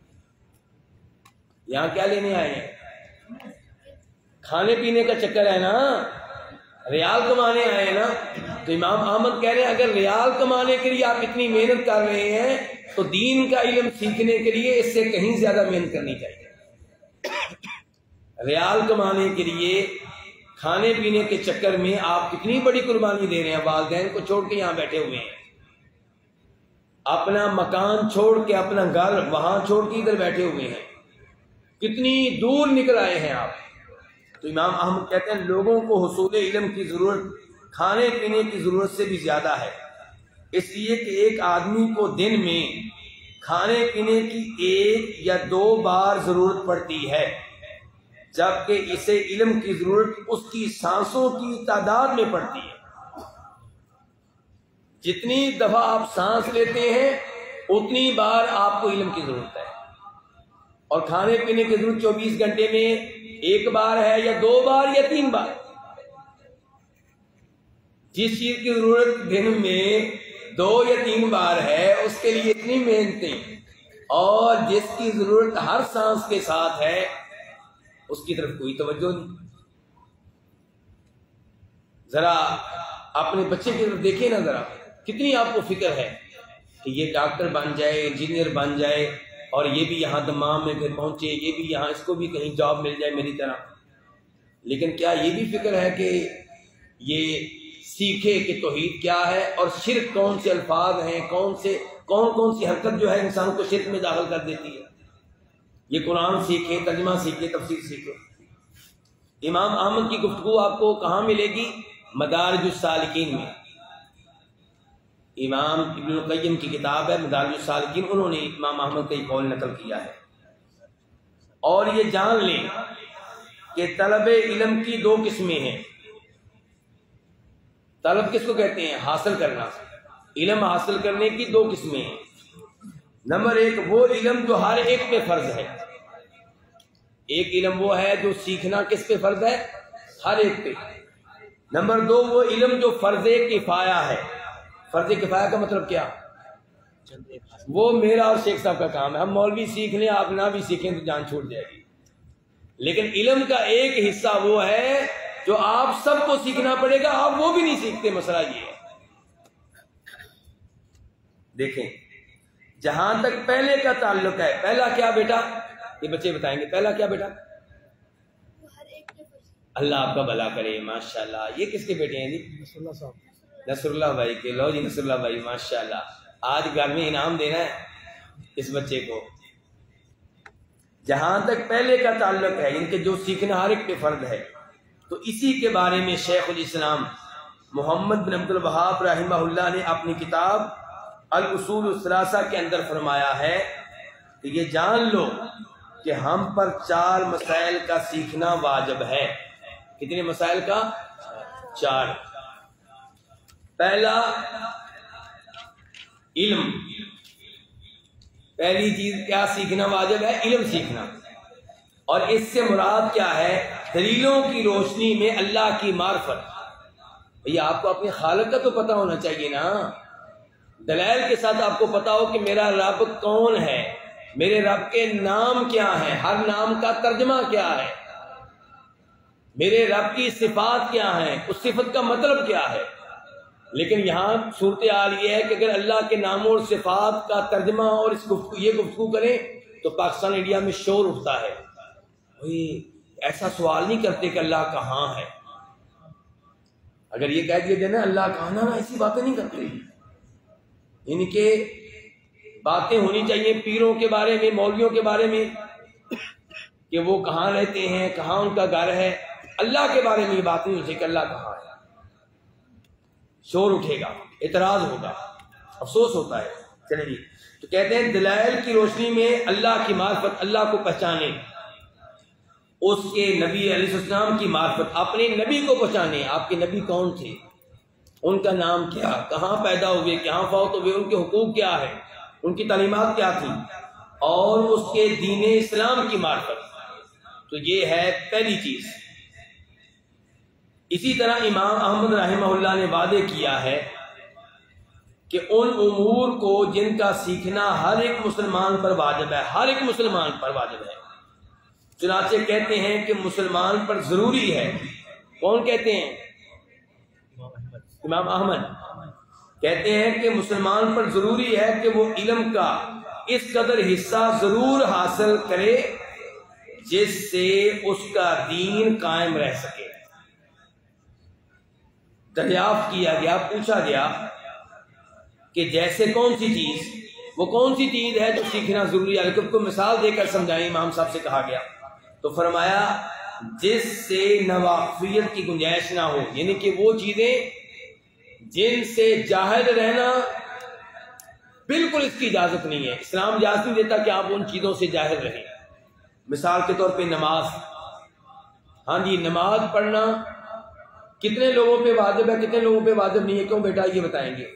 یہاں کیا لینے آئے ہیں؟ کھانے پینے کا چکر ہے نا، ریال کمانے آئے ہیں نا۔ تو امام احمد کہہ رہے ہیں اگر ریال کمانے کے لیے آپ اتنی محنت کر رہے ہیں تو دین کا علم سیکھنے کے لیے اس سے کہیں زیادہ محنت کرنی چاہیے۔ ریال کمانے کے لیے کھانے پینے کے چکر میں آپ کتنی بڑی قربانی دے رہے ہیں، والدین کو چھوڑ کے یہاں بیٹھے ہوئے ہیں، اپنا مکان چھوڑ کے، اپنا گھر وہاں چھوڑ کے ادھر بیٹھے ہوئے ہیں، کتنی دور نکل آئے ہیں آپ۔ تو امام احمد کہتے ہیں لوگوں کو حصول علم کی ضرورت کھانے پینے کی ضرورت سے بھی زیادہ ہے، اس لیے کہ ایک آدمی کو دن میں کھانے پینے کی 1 یا 2 بار ضرورت پڑتی ہے، جبکہ اسے علم کی ضرورت اس کی سانسوں کی تعداد میں پڑتی ہے۔ جتنی دفعہ آپ سانس لیتے ہیں اتنی بار آپ کو علم کی ضرورت ہے، اور کھانے پینے کی ضرورت 24 گھنٹے میں 1 بار ہے یا 2 بار یا 3 بار۔ جس چیز کی ضرورت دن میں 2 یا 3 بار ہے اس کے لیے اتنی محنتیں، اور جس کی ضرورت ہر سانس کے ساتھ ہے اس کی طرف کوئی توجہ نہیں. ذرا اپنے بچے کی طرف دیکھیں نا، ذرا کتنی آپ کو فکر ہے کہ یہ ڈاکٹر بن جائے، انجینئر بن جائے، اور یہ بھی یہاں دمام میں پھر پہنچے، یہ بھی یہاں، اس کو بھی کہیں جاب مل جائے میری طرح. لیکن کیا یہ بھی فکر ہے کہ یہ سیکھے کہ توحید کیا ہے اور شرک کون سے الفاظ ہیں، کون سی حرکت جو ہے انسان کو شرک میں داخل کر دیتی ہے. یہ قرآن سیکھے، ترجمہ سیکھے، تفسیر سیکھے. امام احمد کی گفتگو آپ کو کہاں ملے گی؟ مدارج السالکین میں. امام ابن القیم کی کتاب ہے مدارج السالکین، انہوں نے امام احمد کا یہ قول نقل کیا ہے. اور یہ جان لیں کہ طلب علم کی دو قسمیں ہیں. طلب کس کو کہتے ہیں؟ حاصل کرنا. علم حاصل کرنے کی دو قسمیں ہیں. نمبر ایک وہ علم جو ہر ایک پہ فرض ہے. ایک علم وہ ہے جو سیکھنا کس پہ فرض ہے؟ ہر ایک پہ. نمبر دو وہ علم جو فرض کفایہ ہے. فرض کفایہ کا مطلب کیا؟ وہ میرا اور شیخ صاحب کا کام ہے. ہم مولوی سیکھ لیں، آپ نہ بھی سیکھیں تو جان چھوٹ جائے گی. لیکن علم کا ایک حصہ وہ ہے جو آپ سب کو سیکھنا پڑے گا، آپ وہ بھی نہیں سیکھتے. مسئلہ یہ ہے. دیکھیں جہاں تک پہلے کا تعلق ہے، پہلا کیا بیٹا؟ یہ بچے بتائیں گے. پہلا کیا بیٹا؟ اللہ آپ کا بھلا کرے. ماشاءاللہ. یہ کس کے بیٹے ہیں جی؟ نصر اللہ بھائی کے. لو جی نصر اللہ بھائی ماشاءاللہ، آج گھر میں انعام دینا ہے اس بچے کو. جہاں تک پہلے کا تعلق ہے ان کے جو سیکھنا ہر ایک پہ فرض ہے، تو اسی کے بارے میں شیخ الاسلام محمد بن عبد الوہاب رحمہ اللہ نے اپنی کتاب الاصول الثلاثہ کے اندر فرمایا ہے کہ یہ جان لو کہ ہم پر 4 مسائل کا سیکھنا واجب ہے. کتنے مسائل کا؟ 4. پہلا علم. پہلی چیز کیا سیکھنا واجب ہے؟ علم سیکھنا. اور اس سے مراد کیا ہے؟ دلیلوں کی روشنی میں اللہ کی معرفت. یہ آپ کو اپنے خالق کا تو پتہ ہونا چاہیے نا. دلائل کے ساتھ آپ کو پتا ہو کہ میرا رب کون ہے، میرے رب کے نام کیا ہیں، ہر نام کا ترجمہ کیا ہے، میرے رب کی صفات کیا ہیں، اس صفت کا مطلب کیا ہے. لیکن یہاں صورتحال یہ ہے کہ اگر اللہ کے ناموں اور صفات کا ترجمہ اور یہ گفتگو کریں تو پاکستان انڈیا میں شور اٹھتا ہے. ایسا سوال نہیں کرتے کہ اللہ کہاں ہے. اگر یہ کہہ دیا جائے نا اللہ کہاں، نا ایسی باتیں نہیں کرتے. ان کے باتیں ہونی چاہیے پیروں کے بارے میں، مولویوں کے بارے میں، کہ وہ کہاں رہتے ہیں، کہاں ان کا گھر ہے. اللہ کے بارے میں یہ بات نہیں ہوتی کہ اللہ کہاں ہے. شور اٹھے گا، اعتراض ہوگا، افسوس ہوتا ہے. چلیں جی، تو کہتے ہیں دلائل کی روشنی میں اللہ کی معرفت، اللہ کو پہچانے، اس کے نبی علیہ السلام کی معرفت، اپنے نبی کو پہچانے. آپ کے نبی کون تھے، ان کا نام کیا، کہاں پیدا ہوئے، کہاں فوت ہوئے، ان کے حقوق کیا ہے، ان کی تعلیمات کیا تھی، اور اس کے دین اسلام کی معرفت. تو یہ ہے پہلی چیز. اسی طرح امام احمد رحمہ اللہ نے وعدے کیا ہے کہ ان امور کو جن کا سیکھنا ہر ایک مسلمان پر واجب ہے، ہر ایک مسلمان پر واجب ہے. چنانچہ کہتے ہیں کہ مسلمان پر ضروری ہے. کون کہتے ہیں؟ امام احمد کہتے ہیں کہ مسلمان پر ضروری ہے کہ وہ علم کا اس قدر حصہ ضرور حاصل کرے جس سے اس کا دین قائم رہ سکے. دریافت کیا گیا، پوچھا گیا کہ جیسے کون سی چیز، وہ کون سی چیز ہے جو سیکھنا ضروری ہے. کو مثال دے کر سمجھائیں. امام صاحب سے کہا گیا تو فرمایا جس سے نواقفیت کی گنجائش نہ ہو، یعنی کہ وہ چیزیں جن سے جاہل رہنا بالکل اس کی اجازت نہیں ہے. اسلام اجازت نہیں دیتا کہ آپ ان چیزوں سے جاہل رہیں. مثال کے طور پہ نماز. ہاں جی، نماز پڑھنا کتنے لوگوں پہ واجب ہے، کتنے لوگوں پہ واجب نہیں ہے؟ کیوں بیٹا یہ بتائیں گے؟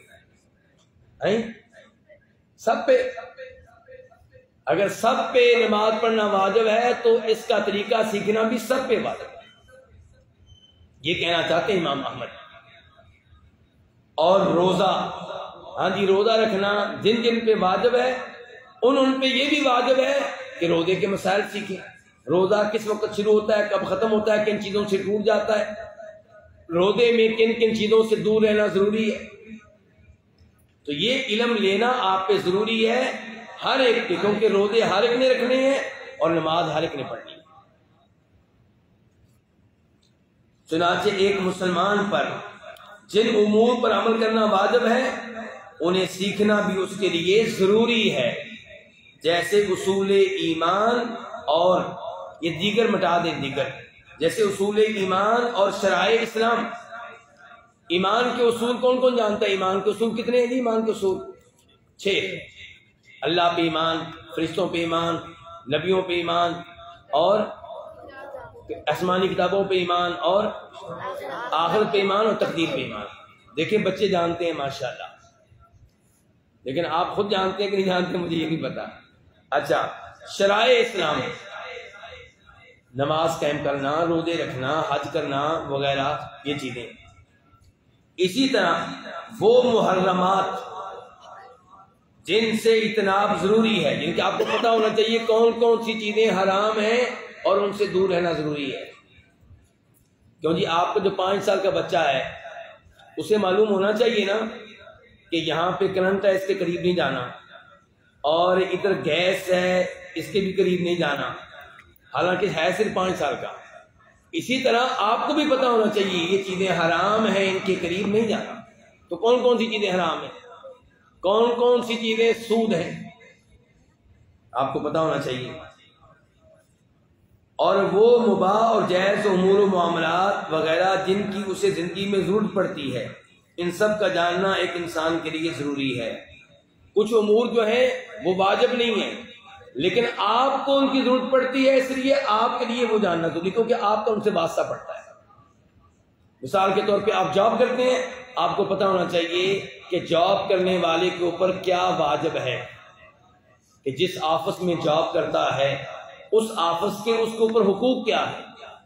سب پہ. اگر سب پہ نماز پڑھنا واجب ہے تو اس کا طریقہ سیکھنا بھی سب پہ واجب ہے. یہ کہنا چاہتے ہیں امام احمد. اور روزہ، ہاں جی، روزہ رکھنا جن جن پہ واجب ہے ان پہ یہ بھی واجب ہے کہ روزے کے مسائل سیکھیں. روزہ کس وقت شروع ہوتا ہے، کب ختم ہوتا ہے، کن چیزوں سے ٹوٹ جاتا ہے، روزے میں کن کن چیزوں سے دور رہنا ضروری ہے. تو یہ علم لینا آپ پہ ضروری ہے ہر ایک کے، کیونکہ روزے ہر ایک نے رکھنے ہیں اور نماز ہر ایک نے پڑھنی ہے. چنانچہ ایک مسلمان پر جن امور پر عمل کرنا واجب ہے انہیں سیکھنا بھی اس کے لیے ضروری ہے، جیسے اصول ایمان اور یہ دیگر مٹا دیں دیگر، جیسے اصول ایمان اور شرائع اسلام. ایمان کے اصول کون کون جانتا ہے؟ ایمان کے اصول کتنے ہیں؟ ایمان کے اصول 6. اللہ پہ ایمان، فرشتوں پہ ایمان، نبیوں پہ ایمان، اور آسمانی کتابوں پہ ایمان، اور آخرت پہ ایمان، اور تقدیر پہ ایمان. دیکھیں بچے جانتے ہیں ماشاءاللہ، لیکن آپ خود جانتے ہیں کہ نہیں جانتے مجھے یہ نہیں پتا. اچھا، شرائع اسلام، نماز قائم کرنا، روزے رکھنا، حج کرنا وغیرہ یہ چیزیں. اسی طرح وہ محرمات جن سے اجتناب ضروری ہے، جن کے آپ کو پتہ ہونا چاہیے کون کون سی چیزیں حرام ہیں اور ان سے دور رہنا ضروری ہے. کیوں جی آپ کو جو 5 سال کا بچہ ہے اسے معلوم ہونا چاہیے نا کہ یہاں پہ کرنٹ ہے اس کے قریب نہیں جانا، اور ادھر گیس ہے اس کے بھی قریب نہیں جانا، حالانکہ ہے صرف 5 سال کا. اسی طرح آپ کو بھی پتہ ہونا چاہیے یہ چیزیں حرام ہیں، ان کے قریب نہیں جانا. تو کون کون سی چیزیں حرام ہیں، کون کون سی چیزیں سود ہیں، آپ کو پتہ ہونا چاہیے. اور وہ مباح اور جائز امور و معاملات وغیرہ جن کی اسے زندگی میں ضرورت پڑتی ہے، ان سب کا جاننا ایک انسان کے لیے ضروری ہے. کچھ امور جو ہیں وہ واجب نہیں ہیں لیکن آپ کو ان کی ضرورت پڑتی ہے، اس لیے آپ کے لیے وہ جاننا ضروری، کیونکہ آپ کا ان سے واسطہ پڑتا ہے. مثال کے طور پہ آپ جاب کرتے ہیں، آپ کو پتہ ہونا چاہیے کہ جاب کرنے والے کے اوپر کیا واجب ہے، کہ جس آفس میں جاب کرتا ہے اس آفس کے اس کے اوپر حقوق کیا ہے.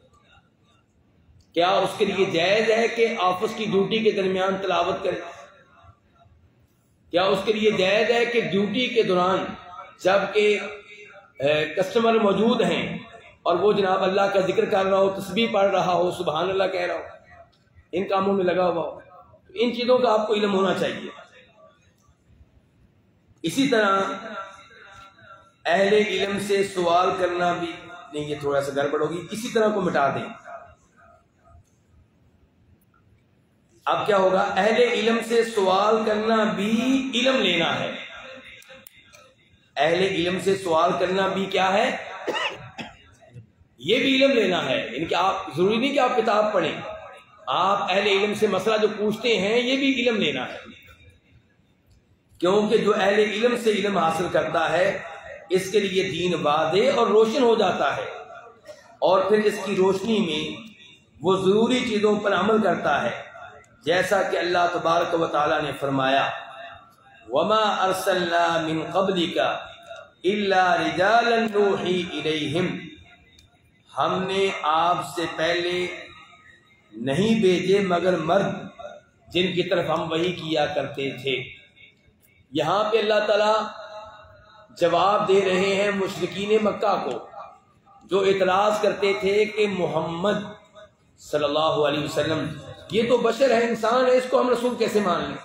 کیا اس کے لیے جائز ہے کہ آفس کی ڈیوٹی کے درمیان تلاوت کرے؟ کیا اس کے لیے جائز ہے کہ ڈیوٹی کے دوران جب کہ کسٹمر موجود ہیں اور وہ جناب اللہ کا ذکر کر رہا ہو، تسبیح پڑھ رہا ہو، سبحان اللہ کہہ رہا ہو، ان کاموں میں لگا ہوا ہو؟ ان چیزوں کا آپ کو علم ہونا چاہیے. اسی طرح اہل علم سے سوال کرنا بھی نہیں، یہ تھوڑا سا گڑبڑ ہوگی، اسی طرح کو مٹا دیں. اب کیا ہوگا؟ اہل علم سے سوال کرنا بھی علم لینا ہے. اہل علم سے سوال کرنا بھی کیا ہے؟ یہ بھی علم لینا ہے. یعنی کہ آپ ضروری نہیں کہ آپ کتاب پڑھیں، آپ اہل علم سے مسئلہ جو پوچھتے ہیں یہ بھی علم لینا ہے. کیونکہ جو اہل علم سے علم حاصل کرتا ہے اس کے لیے دین واضح اور روشن ہو جاتا ہے، اور پھر اس کی روشنی میں وہ ضروری چیزوں پر عمل کرتا ہے، جیسا کہ اللہ تبارک و تعالی نے فرمایا وَمَا أَرْسَلْنَا مِن قَبْلِكَ إِلَّا رِجَالًا نُوحِي إِلَيْهِمْ، ہم نے آپ سے پہلے نہیں بھیجے مگر مرد جن کی طرف ہم وحی کیا کرتے تھے. یہاں پہ اللہ تعالیٰ جواب دے رہے ہیں مشرکین مکہ کو جو اعتراض کرتے تھے کہ محمد صلی اللہ علیہ وسلم یہ تو بشر ہے، انسان ہے، اس کو ہم رسول کیسے مان لیں؟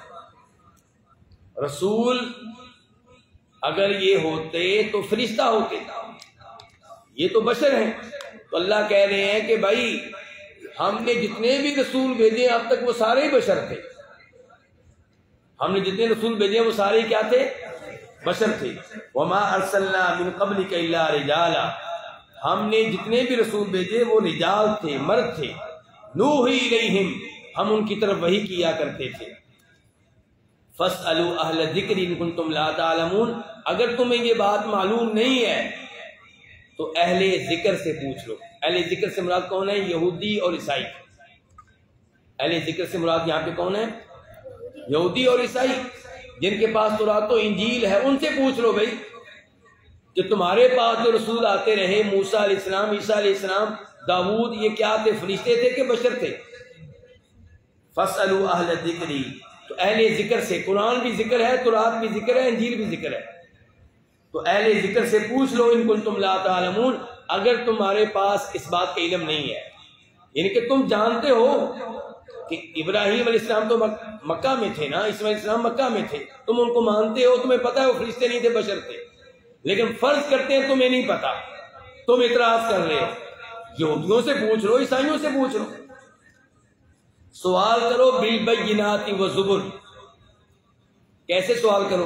رسول اگر یہ ہوتے تو فرشتہ ہوتے، یہ تو بشر ہیں. تو اللہ کہہ رہے ہیں کہ بھائی ہم نے جتنے بھی رسول بھیجے اب تک وہ سارے ہی بشر تھے. ہم نے جتنے رسول بھیجے وہ سارے کیا تھے؟ بشر تھے. وَمَا أَرْسَلْنَا مِن قَبْلِكَ إِلَّا رِجَالًا، ہم نے جتنے بھی رسول بھیجے وہ رجال تھے، مرد تھے. نُوحِي إِلَيْهِمْ، ہم ان کی طرف وحی کیا کرتے تھے. فَاسْأَلُوا أَهْلَ الذِّكْرِ إِن كُنتُمْ لَا تَعْلَمُونَ، اگر تمہیں یہ بات معلوم نہیں ہے تو اہل ذکر سے پوچھ لو. اہل ذکر سے مراد کون ہے؟ یہودی اور عیسائی. اہل ذکر سے مراد یہاں پہ کون ہے؟ یہودی اور عیسائی، جن کے پاس تورات و انجیل ہے ان سے پوچھ لو بھائی کہ تمہارے پاس جو رسول آتے رہے، موسیٰ علیہ السلام، عیسیٰ علیہ السلام، داؤد، یہ کیا تھے؟ فرشتے تھے کہ بشر تھے؟ فَاسْأَلُوا أَهْلَ الذِّكْرِ، تو اہل ذکر سے، قرآن بھی ذکر ہے، تورات بھی ذکر ہے، انجیل بھی ذکر ہے، تو اہل ذکر سے پوچھ لو ان کنتم لا تعلمون، اگر تمہارے پاس اس بات کا علم نہیں ہے، یعنی کہ تم جانتے ہو کہ ابراہیم علیہ السلام تو مکہ میں تھے نا، اسماعیل علیہ السلام مکہ میں تھے، تم ان کو مانتے ہو، تمہیں پتا ہے وہ فرشتے نہیں تھے، بشر تھے، لیکن فرض کرتے ہیں تمہیں نہیں پتا، تم اعتراض کر رہے ہو، یہودیوں سے پوچھ لو، عیسائیوں سے پوچھ لو، سوال کرو بالبینات والزبر۔ کیسے سوال کرو؟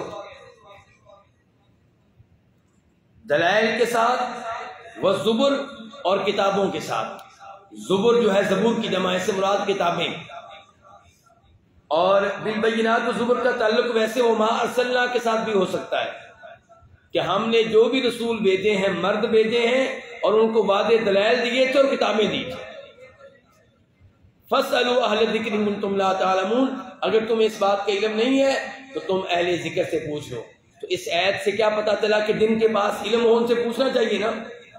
دلائل کے ساتھ، والزبر اور کتابوں کے ساتھ۔ زبر جو ہے زبور کی جمع سے مراد کتابیں، اور بالبینات والزبر کا تعلق ویسے وما ارسلنا کے ساتھ بھی ہو سکتا ہے کہ ہم نے جو بھی رسول بھیجے ہیں مرد بھیجے ہیں اور ان کو واضح دلائل دیے تھے اور کتابیں دی تھی۔ فَاسْأَلُوا أَهْلَ الذِّكْرِ إِن كُنتُمْ لَا تَعْلَمُونَ، اگر تمہیں اس بات کا علم نہیں ہے تو تم اہل ذکر سے پوچھ لو۔ تو اس آیت سے کیا پتا چلا کہ جن کے پاس علم ہو ان سے پوچھنا چاہیے نا،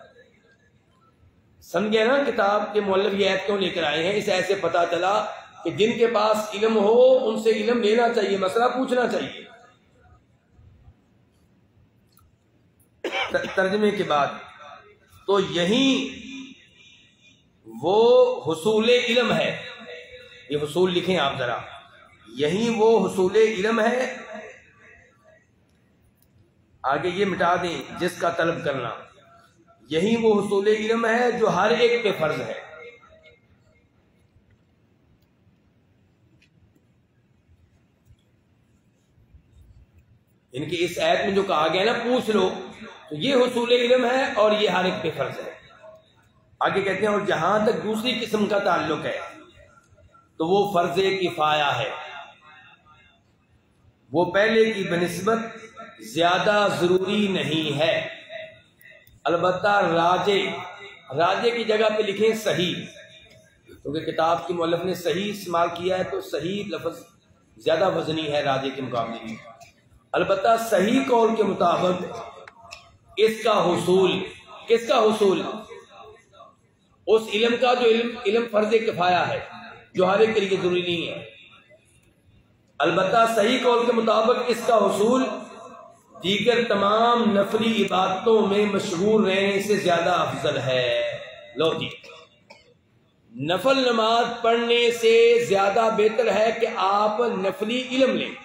سمجھے نا کتاب کے مؤلف یہ آیت کیوں لے کر آئے ہیں؟ اس آیت سے پتا چلا کہ جن کے پاس علم ہو ان سے علم لینا چاہیے، مسئلہ پوچھنا چاہیے۔ ترجمے کے بعد تو یہی وہ حصول علم ہے، یہ حصول لکھیں آپ ذرا، یہی وہ حصول علم ہے، آگے یہ مٹا دیں جس کا طلب کرنا، یہی وہ حصول علم ہے جو ہر ایک پہ فرض ہے۔ ان کی اس آیت میں جو کہا گیا نا پوچھ لو، تو یہ حصول علم ہے اور یہ ہر ایک پہ فرض ہے۔ آگے کہتے ہیں اور جہاں تک دوسری قسم کا تعلق ہے تو وہ فرض کفایہ ہے، وہ پہلے کی بنسبت زیادہ ضروری نہیں ہے، البتہ راجے کی جگہ پہ لکھیں صحیح، کیونکہ کتاب کی مؤلف نے صحیح استعمال کیا ہے تو صحیح لفظ زیادہ وزنی ہے راجے کے مقابلے میں۔ البتہ صحیح قول کے مطابق اس کا حصول، کس کا حصول؟ اس علم کا جو علم فرض کفایہ ہے، جو ہر ایک کے لیے ضروری نہیں ہے۔ البتہ صحیح قول کے مطابق اس کا حصول دیگر تمام نفلی عبادتوں میں مشغول رہنے سے زیادہ افضل ہے۔ لو جی، نفل نماز پڑھنے سے زیادہ بہتر ہے کہ آپ نفلی علم لیں،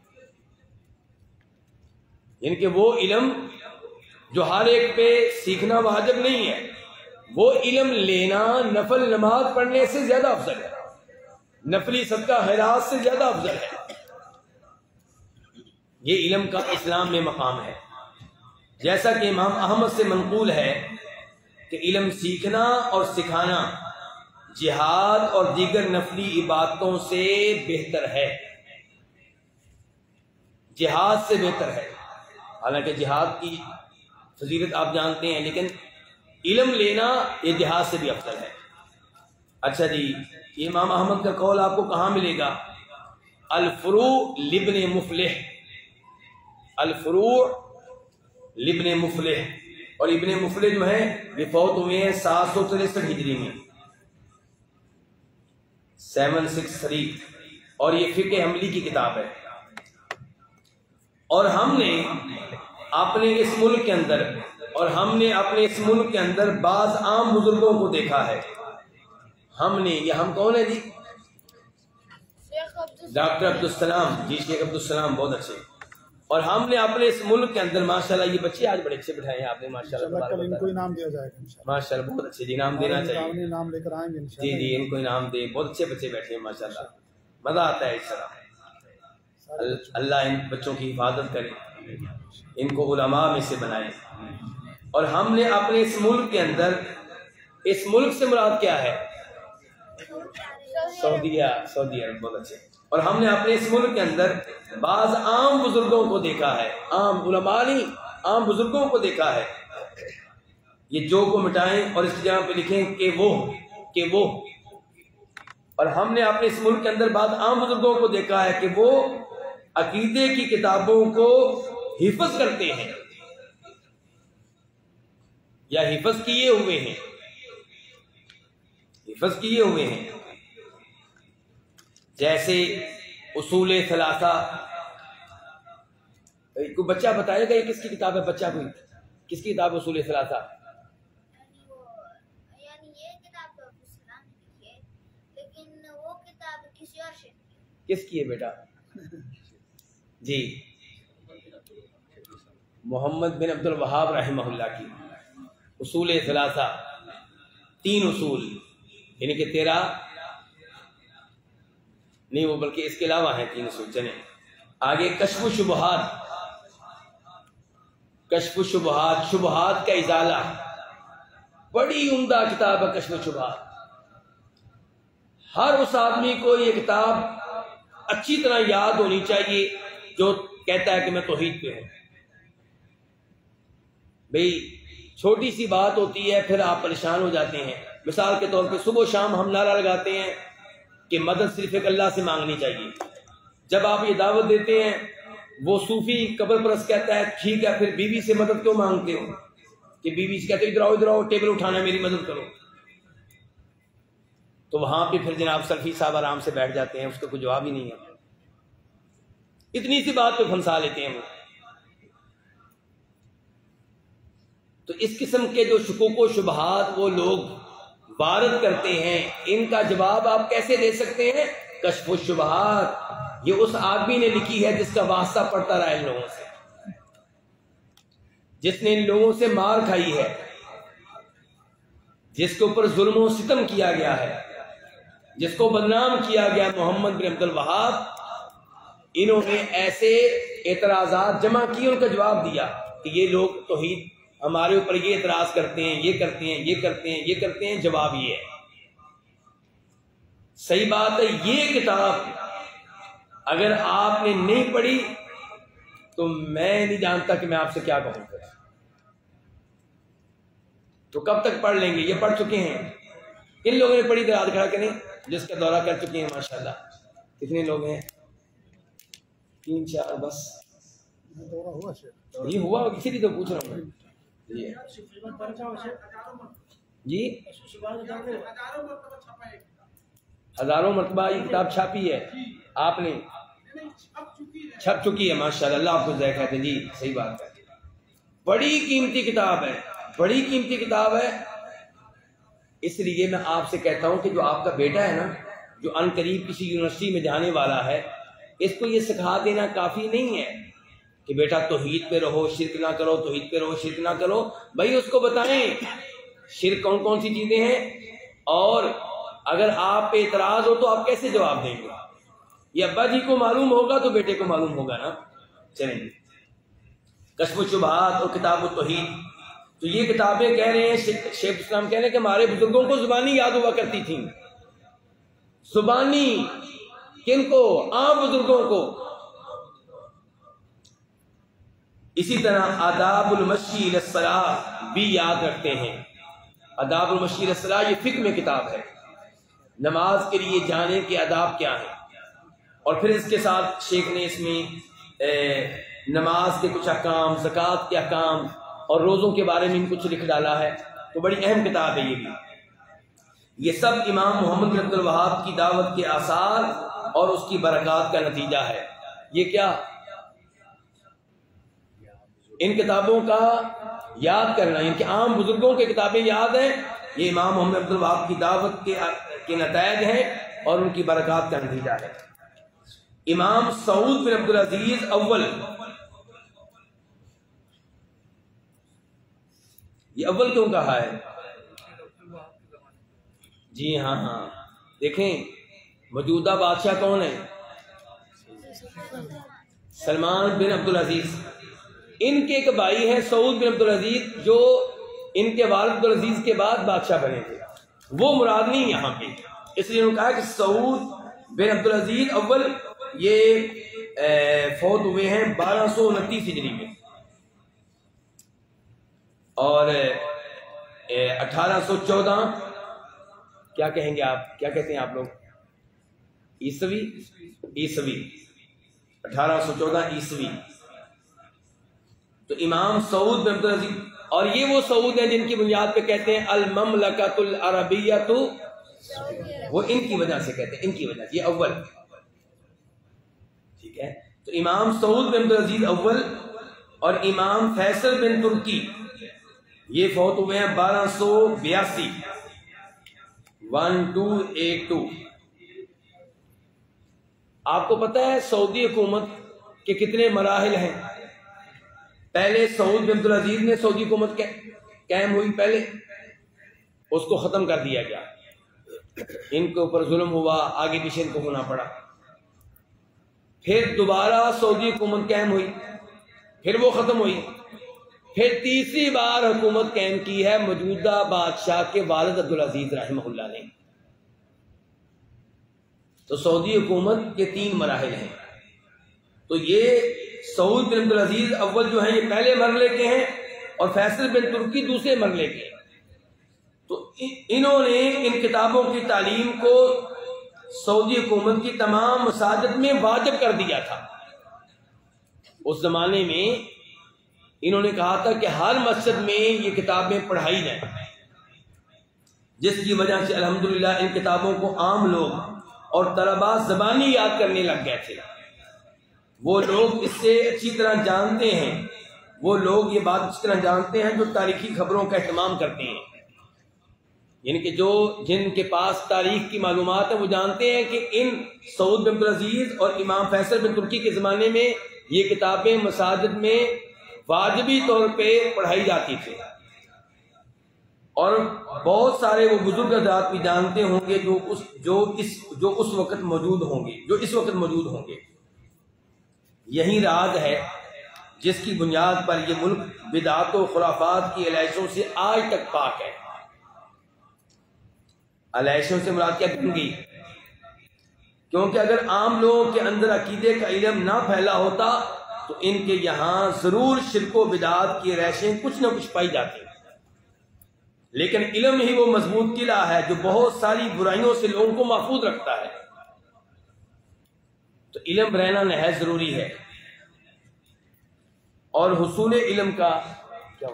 یعنی کہ وہ علم جو ہر ایک پہ سیکھنا واجب نہیں ہے، وہ علم لینا نفل نماز پڑھنے سے زیادہ افضل ہے، نفلی صدقہ خیرات سے زیادہ افضل ہے۔ یہ علم کا اسلام میں مقام ہے، جیسا کہ امام احمد سے منقول ہے کہ علم سیکھنا اور سکھانا جہاد اور دیگر نفلی عبادتوں سے بہتر ہے، جہاد سے بہتر ہے۔ حالانکہ جہاد کی فضیلت آپ جانتے ہیں، لیکن علم لینا یہ جہاد سے بھی افضل ہے۔ اچھا جی، امام احمد کا قول آپ کو کہاں ملے گا؟ الفروع لابن مفلح، الفروع لابن مفلح، اور ابن مفلح جو ہے یہ فوت ہوئے ہیں 763 ہجری میں، 763، اور یہ فقہ حنبلی کی کتاب ہے۔ اور ہم نے اپنے اس ملک کے اندر بعض عام بزرگوں کو دیکھا ہے، ہم نے، یہ ہم کون ہیں جی؟ ڈاکٹر عبدالسلام جی، شیخ عبدالسلام، بہت اچھے۔ اور ہم نے اپنے اس ملک کے اندر ماشاءاللہ، یہ بچے آج بڑے اچھے بٹھائے ہیں آپ نے ماشاءاللہ، ان کو انعام دیا جائے گا ماشاءاللہ، بہت اچھے جی، انعام دینا چاہیے، انعام لے کر آئیں گے جی جی، ان کو انعام دے، بہت اچھے بچے بیٹھے ہیں ماشاءاللہ، مزہ آتا ہے اس طرح۔ اللہ ان بچوں کی حفاظت کرے، ان کو علماء میں سے بنائے۔ اور ہم نے اپنے اس ملک کے اندر، اس ملک سے مراد کیا ہے؟ سعودی عرب، بہت اچھے۔ اور ہم نے اپنے اس ملک کے اندر بعض عام بزرگوں کو دیکھا ہے، عام علماء نہیں، عام بزرگوں کو دیکھا ہے، یہ جو کو مٹائیں اور اس کی جگہ پہ لکھیں کہ وہ۔ اور ہم نے اپنے اس ملک کے اندر بعض عام بزرگوں کو دیکھا ہے کہ وہ عقیدے کی کتابوں کو حفظ کرتے ہیں یا حفظ کیے ہوئے ہیں، جیسے اصول ثلاثہ۔ کوئی بچہ بتائے گا یہ کس کی کتاب ہے؟ بچہ کوئی کس کی کتاب ہے اصول ثلاثہ؟ کس کی ہے بیٹا؟ جی محمد بن عبد الوہاب رحمہ اللہ کی اصول ثلاثہ، 3 اصول، یعنی کہ 13 نہیں وہ بلکہ اس کے علاوہ ہیں 3 اصول. چلیں آگے. کشف الشبہات، کشف الشبہات، شبہات کا ازالہ، بڑی عمدہ کتاب ہے کشف الشبہات. ہر اس آدمی کو یہ کتاب اچھی طرح یاد ہونی چاہیے جو کہتا ہے کہ میں توحید پہ ہوں. بھئی چھوٹی سی بات ہوتی ہے پھر آپ پریشان ہو جاتے ہیں. مثال کے طور پہ صبح و شام ہم نعرہ لگاتے ہیں کہ مدد صرف ایک اللہ سے مانگنی چاہیے. جب آپ یہ دعوت دیتے ہیں وہ صوفی قبر پرست کہتا ہے ٹھیک ہے پھر بیوی سے مدد کیوں مانگتے ہو؟ کہ بیوی سے کہتے ادھر آؤ ٹیبل اٹھانا ہے میری مدد کرو. تو وہاں پہ پھر جناب سلفی صاحب آرام سے بیٹھ جاتے ہیں، اس کا کوئی جواب ہی نہیں ہے. اتنی سی بات پہ پھنسا لیتے ہیں وہ. تو اس قسم کے جو شکوک و شبہات وہ لوگ وارد کرتے ہیں، ان کا جواب آپ کیسے دے سکتے ہیں؟ کشف الشبہات یہ اس آدمی نے لکھی ہے جس کا واسطہ پڑتا رہا ان لوگوں سے، جس نے ان لوگوں سے مار کھائی ہے، جس کے اوپر ظلم و ستم کیا گیا ہے، جس کو بدنام کیا گیا. محمد بن عبد الوہاب، انہوں نے ایسے اعتراضات جمع کی، ان کا جواب دیا کہ یہ لوگ توحید ہمارے اوپر یہ اعتراض کرتے ہیں، یہ کرتے ہیں، یہ کرتے ہیں، یہ کرتے ہیں. جواب یہ ہے. صحیح بات ہے. یہ کتاب اگر آپ نے نہیں پڑھی تو میں نہیں جانتا کہ میں آپ سے کیا کہوں گا. تو کب تک پڑھ لیں گے؟ یہ پڑھ چکے ہیں. کن لوگوں نے پڑھی؟ ہاتھ کھڑا کریں جس کا دورہ کر چکے ہیں. ماشاءاللہ کتنے لوگ ہیں؟ 3 4 بس. یہ ہوا کسی لیے تو پوچھ رہا ہوں. جی ہزاروں مرتبہ یہ کتاب چھاپی ہے آپ نے؟ چھپ چکی ہے. ماشاءاللہ اللہ آپ کو ذائقہ ہے. جی صحیح بات ہے. بڑی قیمتی کتاب ہے، بڑی قیمتی کتاب ہے. اس لیے میں آپ سے کہتا ہوں کہ جو آپ کا بیٹا ہے نا، جو ان قریب کسی یونیورسٹی میں جانے والا ہے، اس کو یہ سکھا دینا کافی نہیں ہے کہ بیٹا توحید پہ رہو، شرک نہ کرو، توحید پہ رہو، شرک نہ کرو. بھائی اس کو بتائیں شرک کون کون سی چیزیں ہیں، اور اگر آپ پہ اعتراض ہو تو آپ کیسے جواب دیں گے؟ یہ ابا جی کو معلوم ہوگا تو بیٹے کو معلوم ہوگا نا. چلیں گے. کشف الشبہات اور کتاب التوحید. تو یہ کتابیں کہہ رہے ہیں، شیخ اسلام کہہ رہے ہیں کہ ہمارے بزرگوں کو زبانی یاد ہوا کرتی تھیں. زبانی کن کو؟ عام بزرگوں کو. اسی طرح آداب المشی الی الصلاۃ بھی یاد رکھتے ہیں. آداب المشی الی الصلاۃ یہ فقہ میں کتاب ہے، نماز کے لیے جانے کے آداب کیا ہیں. اور پھر اس کے ساتھ شیخ نے اس میں نماز کے کچھ احکام، زکوٰۃ کے احکام اور روزوں کے بارے میں کچھ لکھ ڈالا ہے. تو بڑی اہم کتاب ہے یہ بھی. یہ سب امام محمد بن عبد الوہاب کی دعوت کے آثار اور اس کی برکات کا نتیجہ ہے. یہ کیا؟ ان کتابوں کا یاد کرنا، ان کے عام بزرگوں کی کتابیں یاد ہیں، یہ امام محمد بن عبد الوہاب کی دعوت کے نتائج ہیں اور ان کی برکات کا نتیجہ ہے. امام سعود بن عبد العزیز اول، یہ اول کیوں کہا ہے؟ جی ہاں دیکھیں موجودہ بادشاہ کون ہے؟ سلمان بن عبد العزیز. ان کے ایک بھائی ہیں سعود بن عبد العزیز جو ان کے والد عبد العزیز کے بعد بادشاہ بنے تھے. وہ مراد نہیں یہاں پہ، اس لیے انہوں نے کہا کہ سعود بن عبد العزیز اول یہ فوت ہوئے ہیں 1229 ہجری میں، اور 1814 کیا کہیں گے آپ، کیا کہتے ہیں آپ لوگ؟ عیسوی 1814 عیسوی. تو امام سعود بن عبد العزیز، اور یہ وہ سعود ہیں جن کی بنیاد پہ کہتے ہیں المملکۃ العربیۃ، وہ ان کی وجہ سے کہتے ہیں، ان کی وجہ سے یہ اول. ٹھیک ہے. تو امام سعود بن عبد العزیز اول اور امام فیصل بن ترکی یہ فوت ہوئے ہیں 1282 1282. آپ کو پتہ ہے سعودی حکومت کے کتنے مراحل ہیں؟ پہلے سعود بن عبدالعزیز نے سعودی حکومت قائم ہوئی، پہلے اس کو ختم کر دیا گیا، ان کے اوپر ظلم ہوا، آگے پیچھے ان کو ہونا پڑا۔ پھر دوبارہ سعودی حکومت قائم ہوئی، پھر وہ ختم ہوئی، پھر تیسری بار حکومت قائم کی ہے موجودہ بادشاہ کے والد عبدالعزیز رحمہ اللہ نے۔ تو سعودی حکومت کے 3 مراحل ہیں۔ تو یہ سعود بن عبدالعزیز اول جو ہیں یہ پہلے مرحلے کے ہیں، اور فیصل بن ترکی دوسرے مرحلے کے ہیں۔ تو انہوں نے ان کتابوں کی تعلیم کو سعودی حکومت کی تمام مساجد میں واجب کر دیا تھا۔ اس زمانے میں انہوں نے کہا تھا کہ ہر مسجد میں یہ کتابیں پڑھائی جائیں، جس کی وجہ سے الحمدللہ ان کتابوں کو عام لوگ اور طلباء زبانی یاد کرنے لگ گئے تھے۔ وہ لوگ اس سے اچھی طرح جانتے ہیں، وہ لوگ یہ بات اچھی طرح جانتے ہیں جو تاریخی خبروں کا اہتمام کرتے ہیں، یعنی کہ جن کے پاس تاریخ کی معلومات ہے وہ جانتے ہیں کہ ان سعود بن عبدالعزیز اور امام فیصل بن ترکی کے زمانے میں یہ کتابیں مساجد میں واجبی طور پہ پڑھائی جاتی تھی، اور بہت سارے وہ بزرگ حضرات بھی جانتے ہوں گے جو اس وقت موجود ہوں گے، جو اس وقت موجود ہوں گے۔ یہی راز ہے جس کی بنیاد پر یہ ملک بدعات و خرافات کی علائشوں سے آج تک پاک ہے۔ علائشوں سے مراد کیا گئی؟ کیونکہ اگر عام لوگوں کے اندر عقیدے کا علم نہ پھیلا ہوتا تو ان کے یہاں ضرور شرک و بدعات کی علائشیں کچھ نہ کچھ پائی جاتی، لیکن علم ہی وہ مضبوط قلعہ ہے جو بہت ساری برائیوں سے لوگوں کو محفوظ رکھتا ہے۔ تو علم رہنا نہایت ضروری ہے، اور حصول علم کا کیا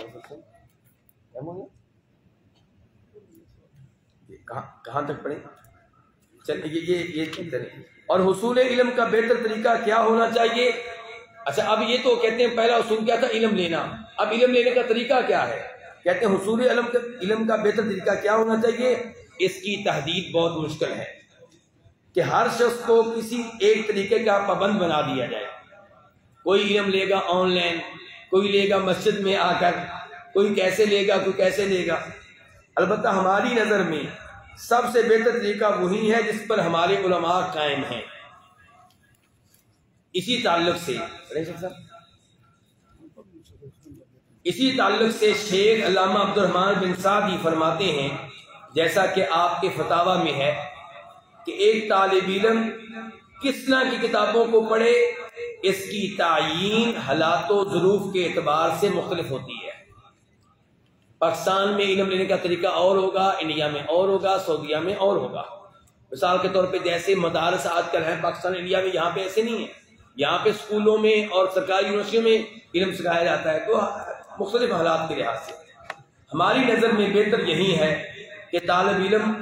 کہاں تک پڑھیں؟ چلیے یہ اور حصول علم کا بہتر طریقہ کیا ہونا چاہیے؟ اچھا، اب یہ تو کہتے ہیں پہلا اصول کیا تھا؟ علم لینا۔ اب علم لینے کا طریقہ کیا ہے؟ کہتے ہیں حصول علم کا بہتر طریقہ کیا ہونا چاہیے؟ اس کی تحدید بہت مشکل ہے کہ ہر شخص کو کسی ایک طریقے کا پابند بنا دیا جائے۔ کوئی علم لے گا آن لائن، کوئی لے گا مسجد میں آ کر، کوئی کیسے لے گا، کوئی کیسے لے گا۔ البتہ ہماری نظر میں سب سے بہتر طریقہ وہی ہے جس پر ہمارے علماء قائم ہیں۔ اسی تعلق سے شیخ علامہ عبد الرحمن بن سعدی فرماتے ہیں، جیسا کہ آپ کے فتاوی میں ہے، کہ ایک طالب علم کس طرح کی کتابوں کو پڑھے، اس کی تعیین حالات و ظروف کے اعتبار سے مختلف ہوتی ہے۔ پاکستان میں علم لینے کا طریقہ اور ہوگا، انڈیا میں اور ہوگا، سعودیہ میں اور ہوگا۔ مثال کے طور پہ جیسے مدارس آج کل ہیں پاکستان انڈیا میں، یہاں پہ ایسے نہیں ہے۔ یہاں پہ اسکولوں میں اور سرکاری یونیورسٹیوں میں علم سکھایا جاتا ہے، تو مختلف حالات کے لحاظ سے ہماری نظر میں بہتر یہی ہے کہ طالب علم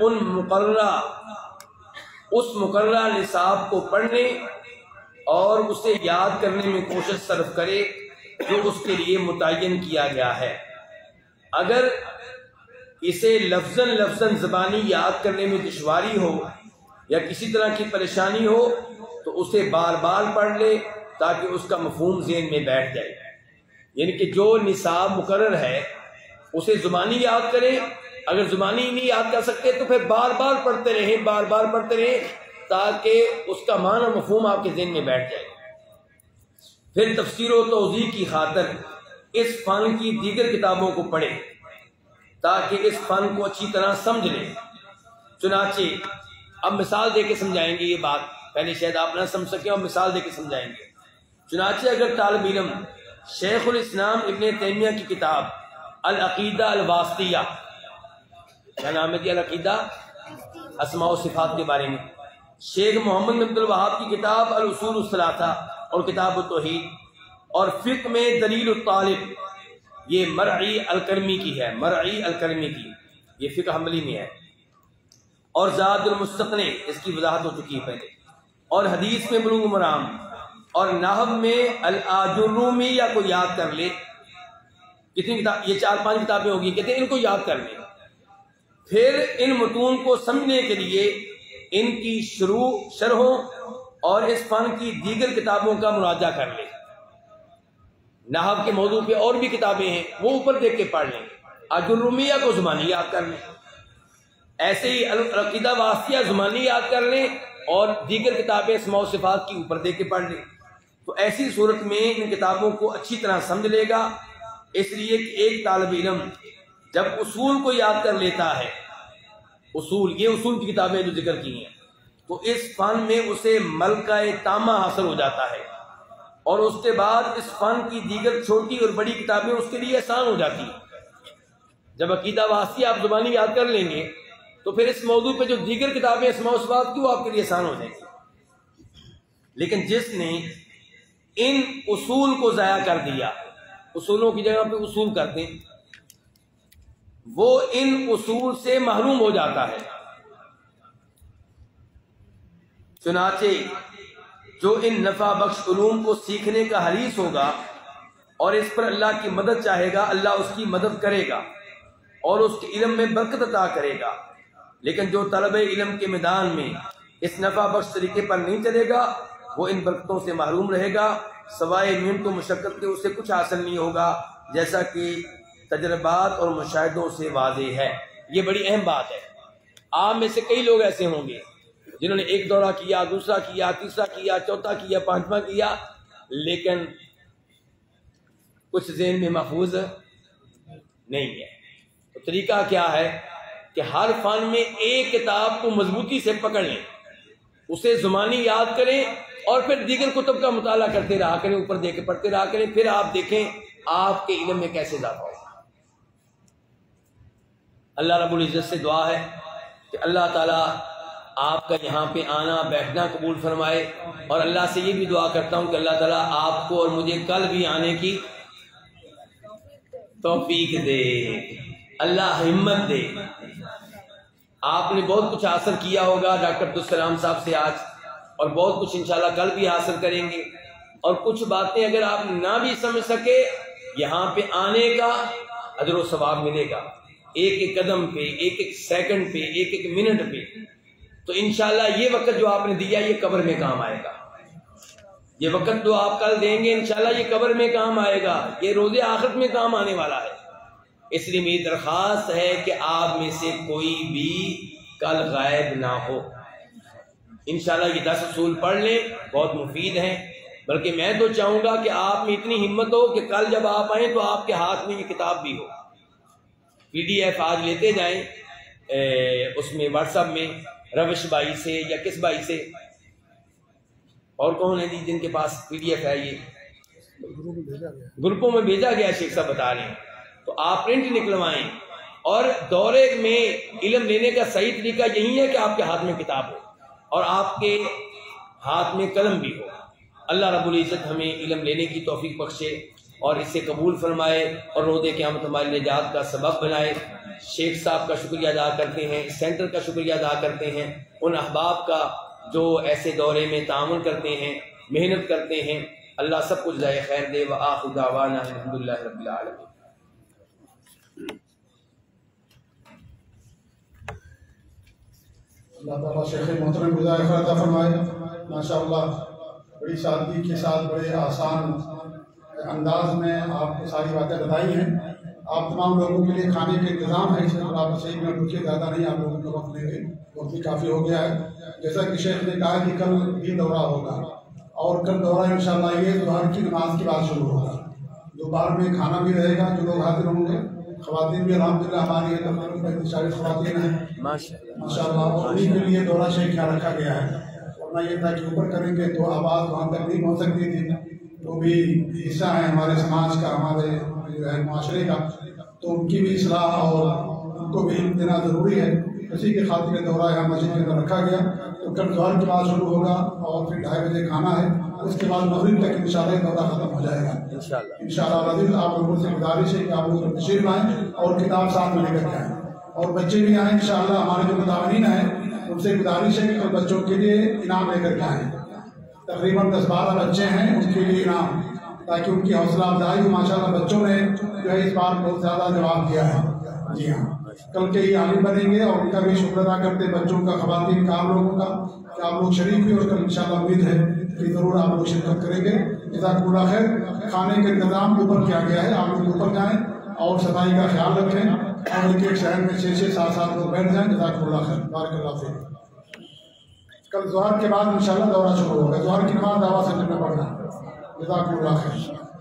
اس مقررہ نصاب کو پڑھنے اور اسے یاد کرنے میں کوشش صرف کرے جو اس کے لیے متعین کیا گیا ہے۔ اگر اسے لفظاً زبانی یاد کرنے میں دشواری ہو یا کسی طرح کی پریشانی ہو تو اسے بار بار پڑھ لے تاکہ اس کا مفہوم ذہن میں بیٹھ جائے۔ یعنی کہ جو نصاب مقرر ہے اسے زبانی یاد کریں، اگر زبانی نہیں یاد کر سکتے تو پھر بار بار پڑھتے رہیں تاکہ اس کا معنی اور مفہوم آپ کے ذہن میں بیٹھ جائے۔ پھر تفسیر و توضیح کی خاطر اس فن کی دیگر کتابوں کو پڑھیں تاکہ اس فن کو اچھی طرح سمجھ لیں۔ چنانچہ اب مثال دے کے سمجھائیں گے یہ بات، پہلے شاید آپ نہ سمجھ سکیں اور مثال دے کے سمجھائیں گے۔ چنانچہ اگر طالب علم شیخ الاسلام ابن تیمیہ کی کتاب العقیدہ الواسطیہ، کیا نام ہے جی؟ العقیدہ اسماء و صفات کے بارے میں، شیخ محمد بن عبد الوہاب کی کتاب الاصول الثلاثہ اور کتاب التوحید، اور فقہ میں دلیل الطالب، یہ مرعی الکرمی کی ہے، مرعی الکرمی کی، یہ فقہ حنبلی میں ہے، اور زاد المستقنع، اس کی وضاحت ہو چکی ہے پہلے، اور حدیث میں بلوغ المرام، اور نحو میں الآجرومیہ کو یاد کر لے۔ کتنی کتاب؟ یہ 4-5 کتابیں ہوگی، کہتے ہیں ان کو یاد کر لیں۔ پھر ان متون کو سمجھنے کے لیے ان کی شرحوں اور اس فن کی دیگر کتابوں کا مراجعہ کر لیں. نحو کے موضوع پہ اور بھی کتابیں ہیں، وہ اوپر دیکھ کے پڑھ لیں. الرومیہ کو زمانی یاد کر لیں. ایسے ہی العقیدہ واسطیہ زمانی یاد کر لیں اور دیگر کتابیں اسماء و صفات کی اوپر دیکھ کے پڑھ لیں. تو ایسی صورت میں ان کتابوں کو اچھی طرح سمجھ لے گا. اس لیے کہ ایک طالب علم جب اصول کو یاد کر لیتا ہے، اصول، یہ اصول کی کتابیں جو ذکر کی ہیں، تو اس فن میں اسے ملکہ تامہ حاصل ہو جاتا ہے، اور اس کے بعد اس فن کی دیگر چھوٹی اور بڑی کتابیں اس کے لیے آسان ہو جاتی ہیں. جب عقیدہ واسطیہ آپ زبانی یاد کر لیں گے تو پھر اس موضوع پہ جو دیگر کتابیں اسماء و صفات کی وہ آپ کے لیے آسان ہو جائیں گی. لیکن جس نے ان اصول کو ضائع کر دیا، اصولوں کی جگہ پہ اصول کرتے ہیں، وہ ان اصول سے محروم ہو جاتا ہے. چنانچہ جو ان نفع بخش علوم کو سیکھنے کا حریص ہوگا اور اس پر اللہ کی مدد چاہے گا، اللہ اس کی مدد کرے گا اور اس کے علم میں برکت عطا کرے گا. لیکن جو طلب علم کے میدان میں اس نفع بخش طریقے پر نہیں چلے گا، وہ ان برکتوں سے محروم رہے گا. سوائے محنت و مشقت کے اسے کچھ حاصل نہیں ہوگا، جیسا کہ تجربات اور مشاہدوں سے واضح ہے. یہ بڑی اہم بات ہے. آپ میں سے کئی لوگ ایسے ہوں گے جنہوں نے ایک دورہ کیا، دوسرا کیا، تیسرا کیا، چوتھا کیا، پانچواں کیا، لیکن کچھ ذہن میں محفوظ نہیں ہے. تو طریقہ کیا ہے کہ ہر فن میں ایک کتاب کو مضبوطی سے پکڑ لیں، اسے زمانی یاد کریں اور پھر دیگر کتب کا مطالعہ کرتے رہا کریں، اوپر دیکھ کے پڑھتے رہا کریں. پھر آپ دیکھیں آپ کے علم میں کیسے اضافہ ہوگا. اللہ رب العزت سے دعا ہے کہ اللہ تعالیٰ آپ کا یہاں پہ آنا بیٹھنا قبول فرمائے، اور اللہ سے یہ بھی دعا کرتا ہوں کہ اللہ تعالیٰ آپ کو اور مجھے کل بھی آنے کی توفیق دے، اللہ ہمت دے. آپ نے بہت کچھ حاصل کیا ہوگا ڈاکٹر عبدالسلام صاحب سے آج، اور بہت کچھ انشاءاللہ کل بھی حاصل کریں گے. اور کچھ باتیں اگر آپ نہ بھی سمجھ سکے، یہاں پہ آنے کا اجر و ثواب ملے گا، ایک ایک قدم پہ، ایک ایک سیکنڈ پہ، ایک ایک منٹ پہ. تو انشاءاللہ یہ وقت جو آپ نے دیا یہ قبر میں کام آئے گا. یہ وقت جو آپ کل دیں گے انشاءاللہ یہ قبر میں کام آئے گا، یہ روز آخرت میں کام آنے والا ہے. اس لیے میری درخواست ہے کہ آپ میں سے کوئی بھی کل غائب نہ ہو. انشاءاللہ یہ 10 اصول پڑھ لیں، بہت مفید ہیں. بلکہ میں تو چاہوں گا کہ آپ میں اتنی ہمت ہو کہ کل جب آپ آئیں تو آپ کے ہاتھ میں یہ کتاب بھی ہو. PDF آج لیتے جائیں، اس میں واٹس ایپ میں روش بھائی سے یا کس بھائی سے، اور کون ہے جی جن کے پاس PDF ہے، یہ گروپوں میں بھیجا گیا، شیخ صاحب بتا رہے ہیں. تو آپ پرنٹ نکلوائیں، اور دورے میں علم لینے کا صحیح طریقہ یہی ہے کہ آپ کے ہاتھ میں کتاب ہو اور آپ کے ہاتھ میں قلم بھی ہو. اللہ رب العزت ہمیں علم لینے کی توفیق بخشے اور اسے قبول فرمائے اور روز قیامت ہماری نجات کا سبب بنائے. شیخ صاحب کا شکریہ ادا کرتے ہیں، سینٹر کا شکریہ ادا کرتے ہیں، ان احباب کا جو ایسے دورے میں تعاون کرتے ہیں، محنت کرتے ہیں. اللہ سب کچھ جزائے خیر دے. وآخر دعوانا الحمدللہ رب العالمین. اللہ تعالیٰ شیخ محترم جزائے خیر عطا فرمائے. ماشاءاللہ بڑی سادگی کے ساتھ بڑے آسان انداز میں آپ کو ساری باتیں بتائی ہیں. آپ تمام لوگوں کے لیے کھانے کے انتظام ہے، آپ صحیح میں رکیے، زیادہ نہیں آپ لوگوں کا وقت لیں گے، وقت بھی کافی ہو گیا ہے. جیسا کہ شیخ نے کہا کہ کل بھی دورہ ہوگا، اور کل دورہ انشاءاللہ یہ ظہر کی نماز کے بعد شروع ہوگا. دوپہر میں کھانا بھی رہے گا، جو لوگ حاضر ہوں گے. خواتین بھی الحمدللہ ہماری تقریباً 40 خواتین ہیں ماشاءاللہ، اور انہیں کے لیے دورہ شیخ کیا رکھا گیا ہے. ورنہ یہ تھا کہ اوپر کریں گے تو آواز وہاں تک نہیں پہنچ سکتی تھی. وہ بھی حصہ ہے ہمارے سماج کا، ہمارے معاشرے کا، تو ان کی بھی اصلاح اور ان کو بھی علم دینا ضروری ہے. اسی کے خاطر دورہ یہاں مسجد کے اندر رکھا گیا. تو کل ظہر کے بعد شروع ہوگا اور پھر 2:30 بجے کھانا ہے. اس کے بعد مغرب تک انشاءاللہ دورہ ختم ہو جائے گا انشاءاللہ العزیز. آپ لوگوں سے گزارش ہے کہ آپ لوگ تشریف لائیں اور کتاب ساتھ میں لے کر کے آئیں، اور بچے بھی آئیں انشاءاللہ. ہمارے جو متعاونین ہیں ان سے گزارش ہے کہ بچوں کے لیے انعام لے کر کے آئیں. تقریباً 10-12 بچے ہیں، ان کے لیے انعام، تاکہ ان کی حوصلہ افزائی ہو. ماشاءاللہ بچوں نے جو ہے اس بار بہت زیادہ جواب دیا ہے. جی ہاں. کل کے ہی عالم بنیں گے، اور ان کا بھی شکر ادا کرتے ہیں بچوں کا، خواتین کا، آپ لوگوں کا کہ آپ لوگ شریک ہوئے، اور کل انشاءاللہ امید ہے کہ ضرور آپ لوگ شرکت کریں گے۔ جزاکم اللہ خیر۔ کھانے کا انتظام اوپر کیا گیا ہے، آپ لوگ اوپر جائیں اور صفائی کا خیال رکھیں، اور ایک ایک شہر میں 6 7 7 لوگ بیٹھ جائیں۔ جزاکم اللہ خیر، بارک اللہ فیک۔ کل ظہر کے بعد انشاءاللہ دورہ شروع ہوگا، ظہر کی نماز دعویٰ سینٹر میں پڑھنا ہے۔ جزاکم اللہ خیر۔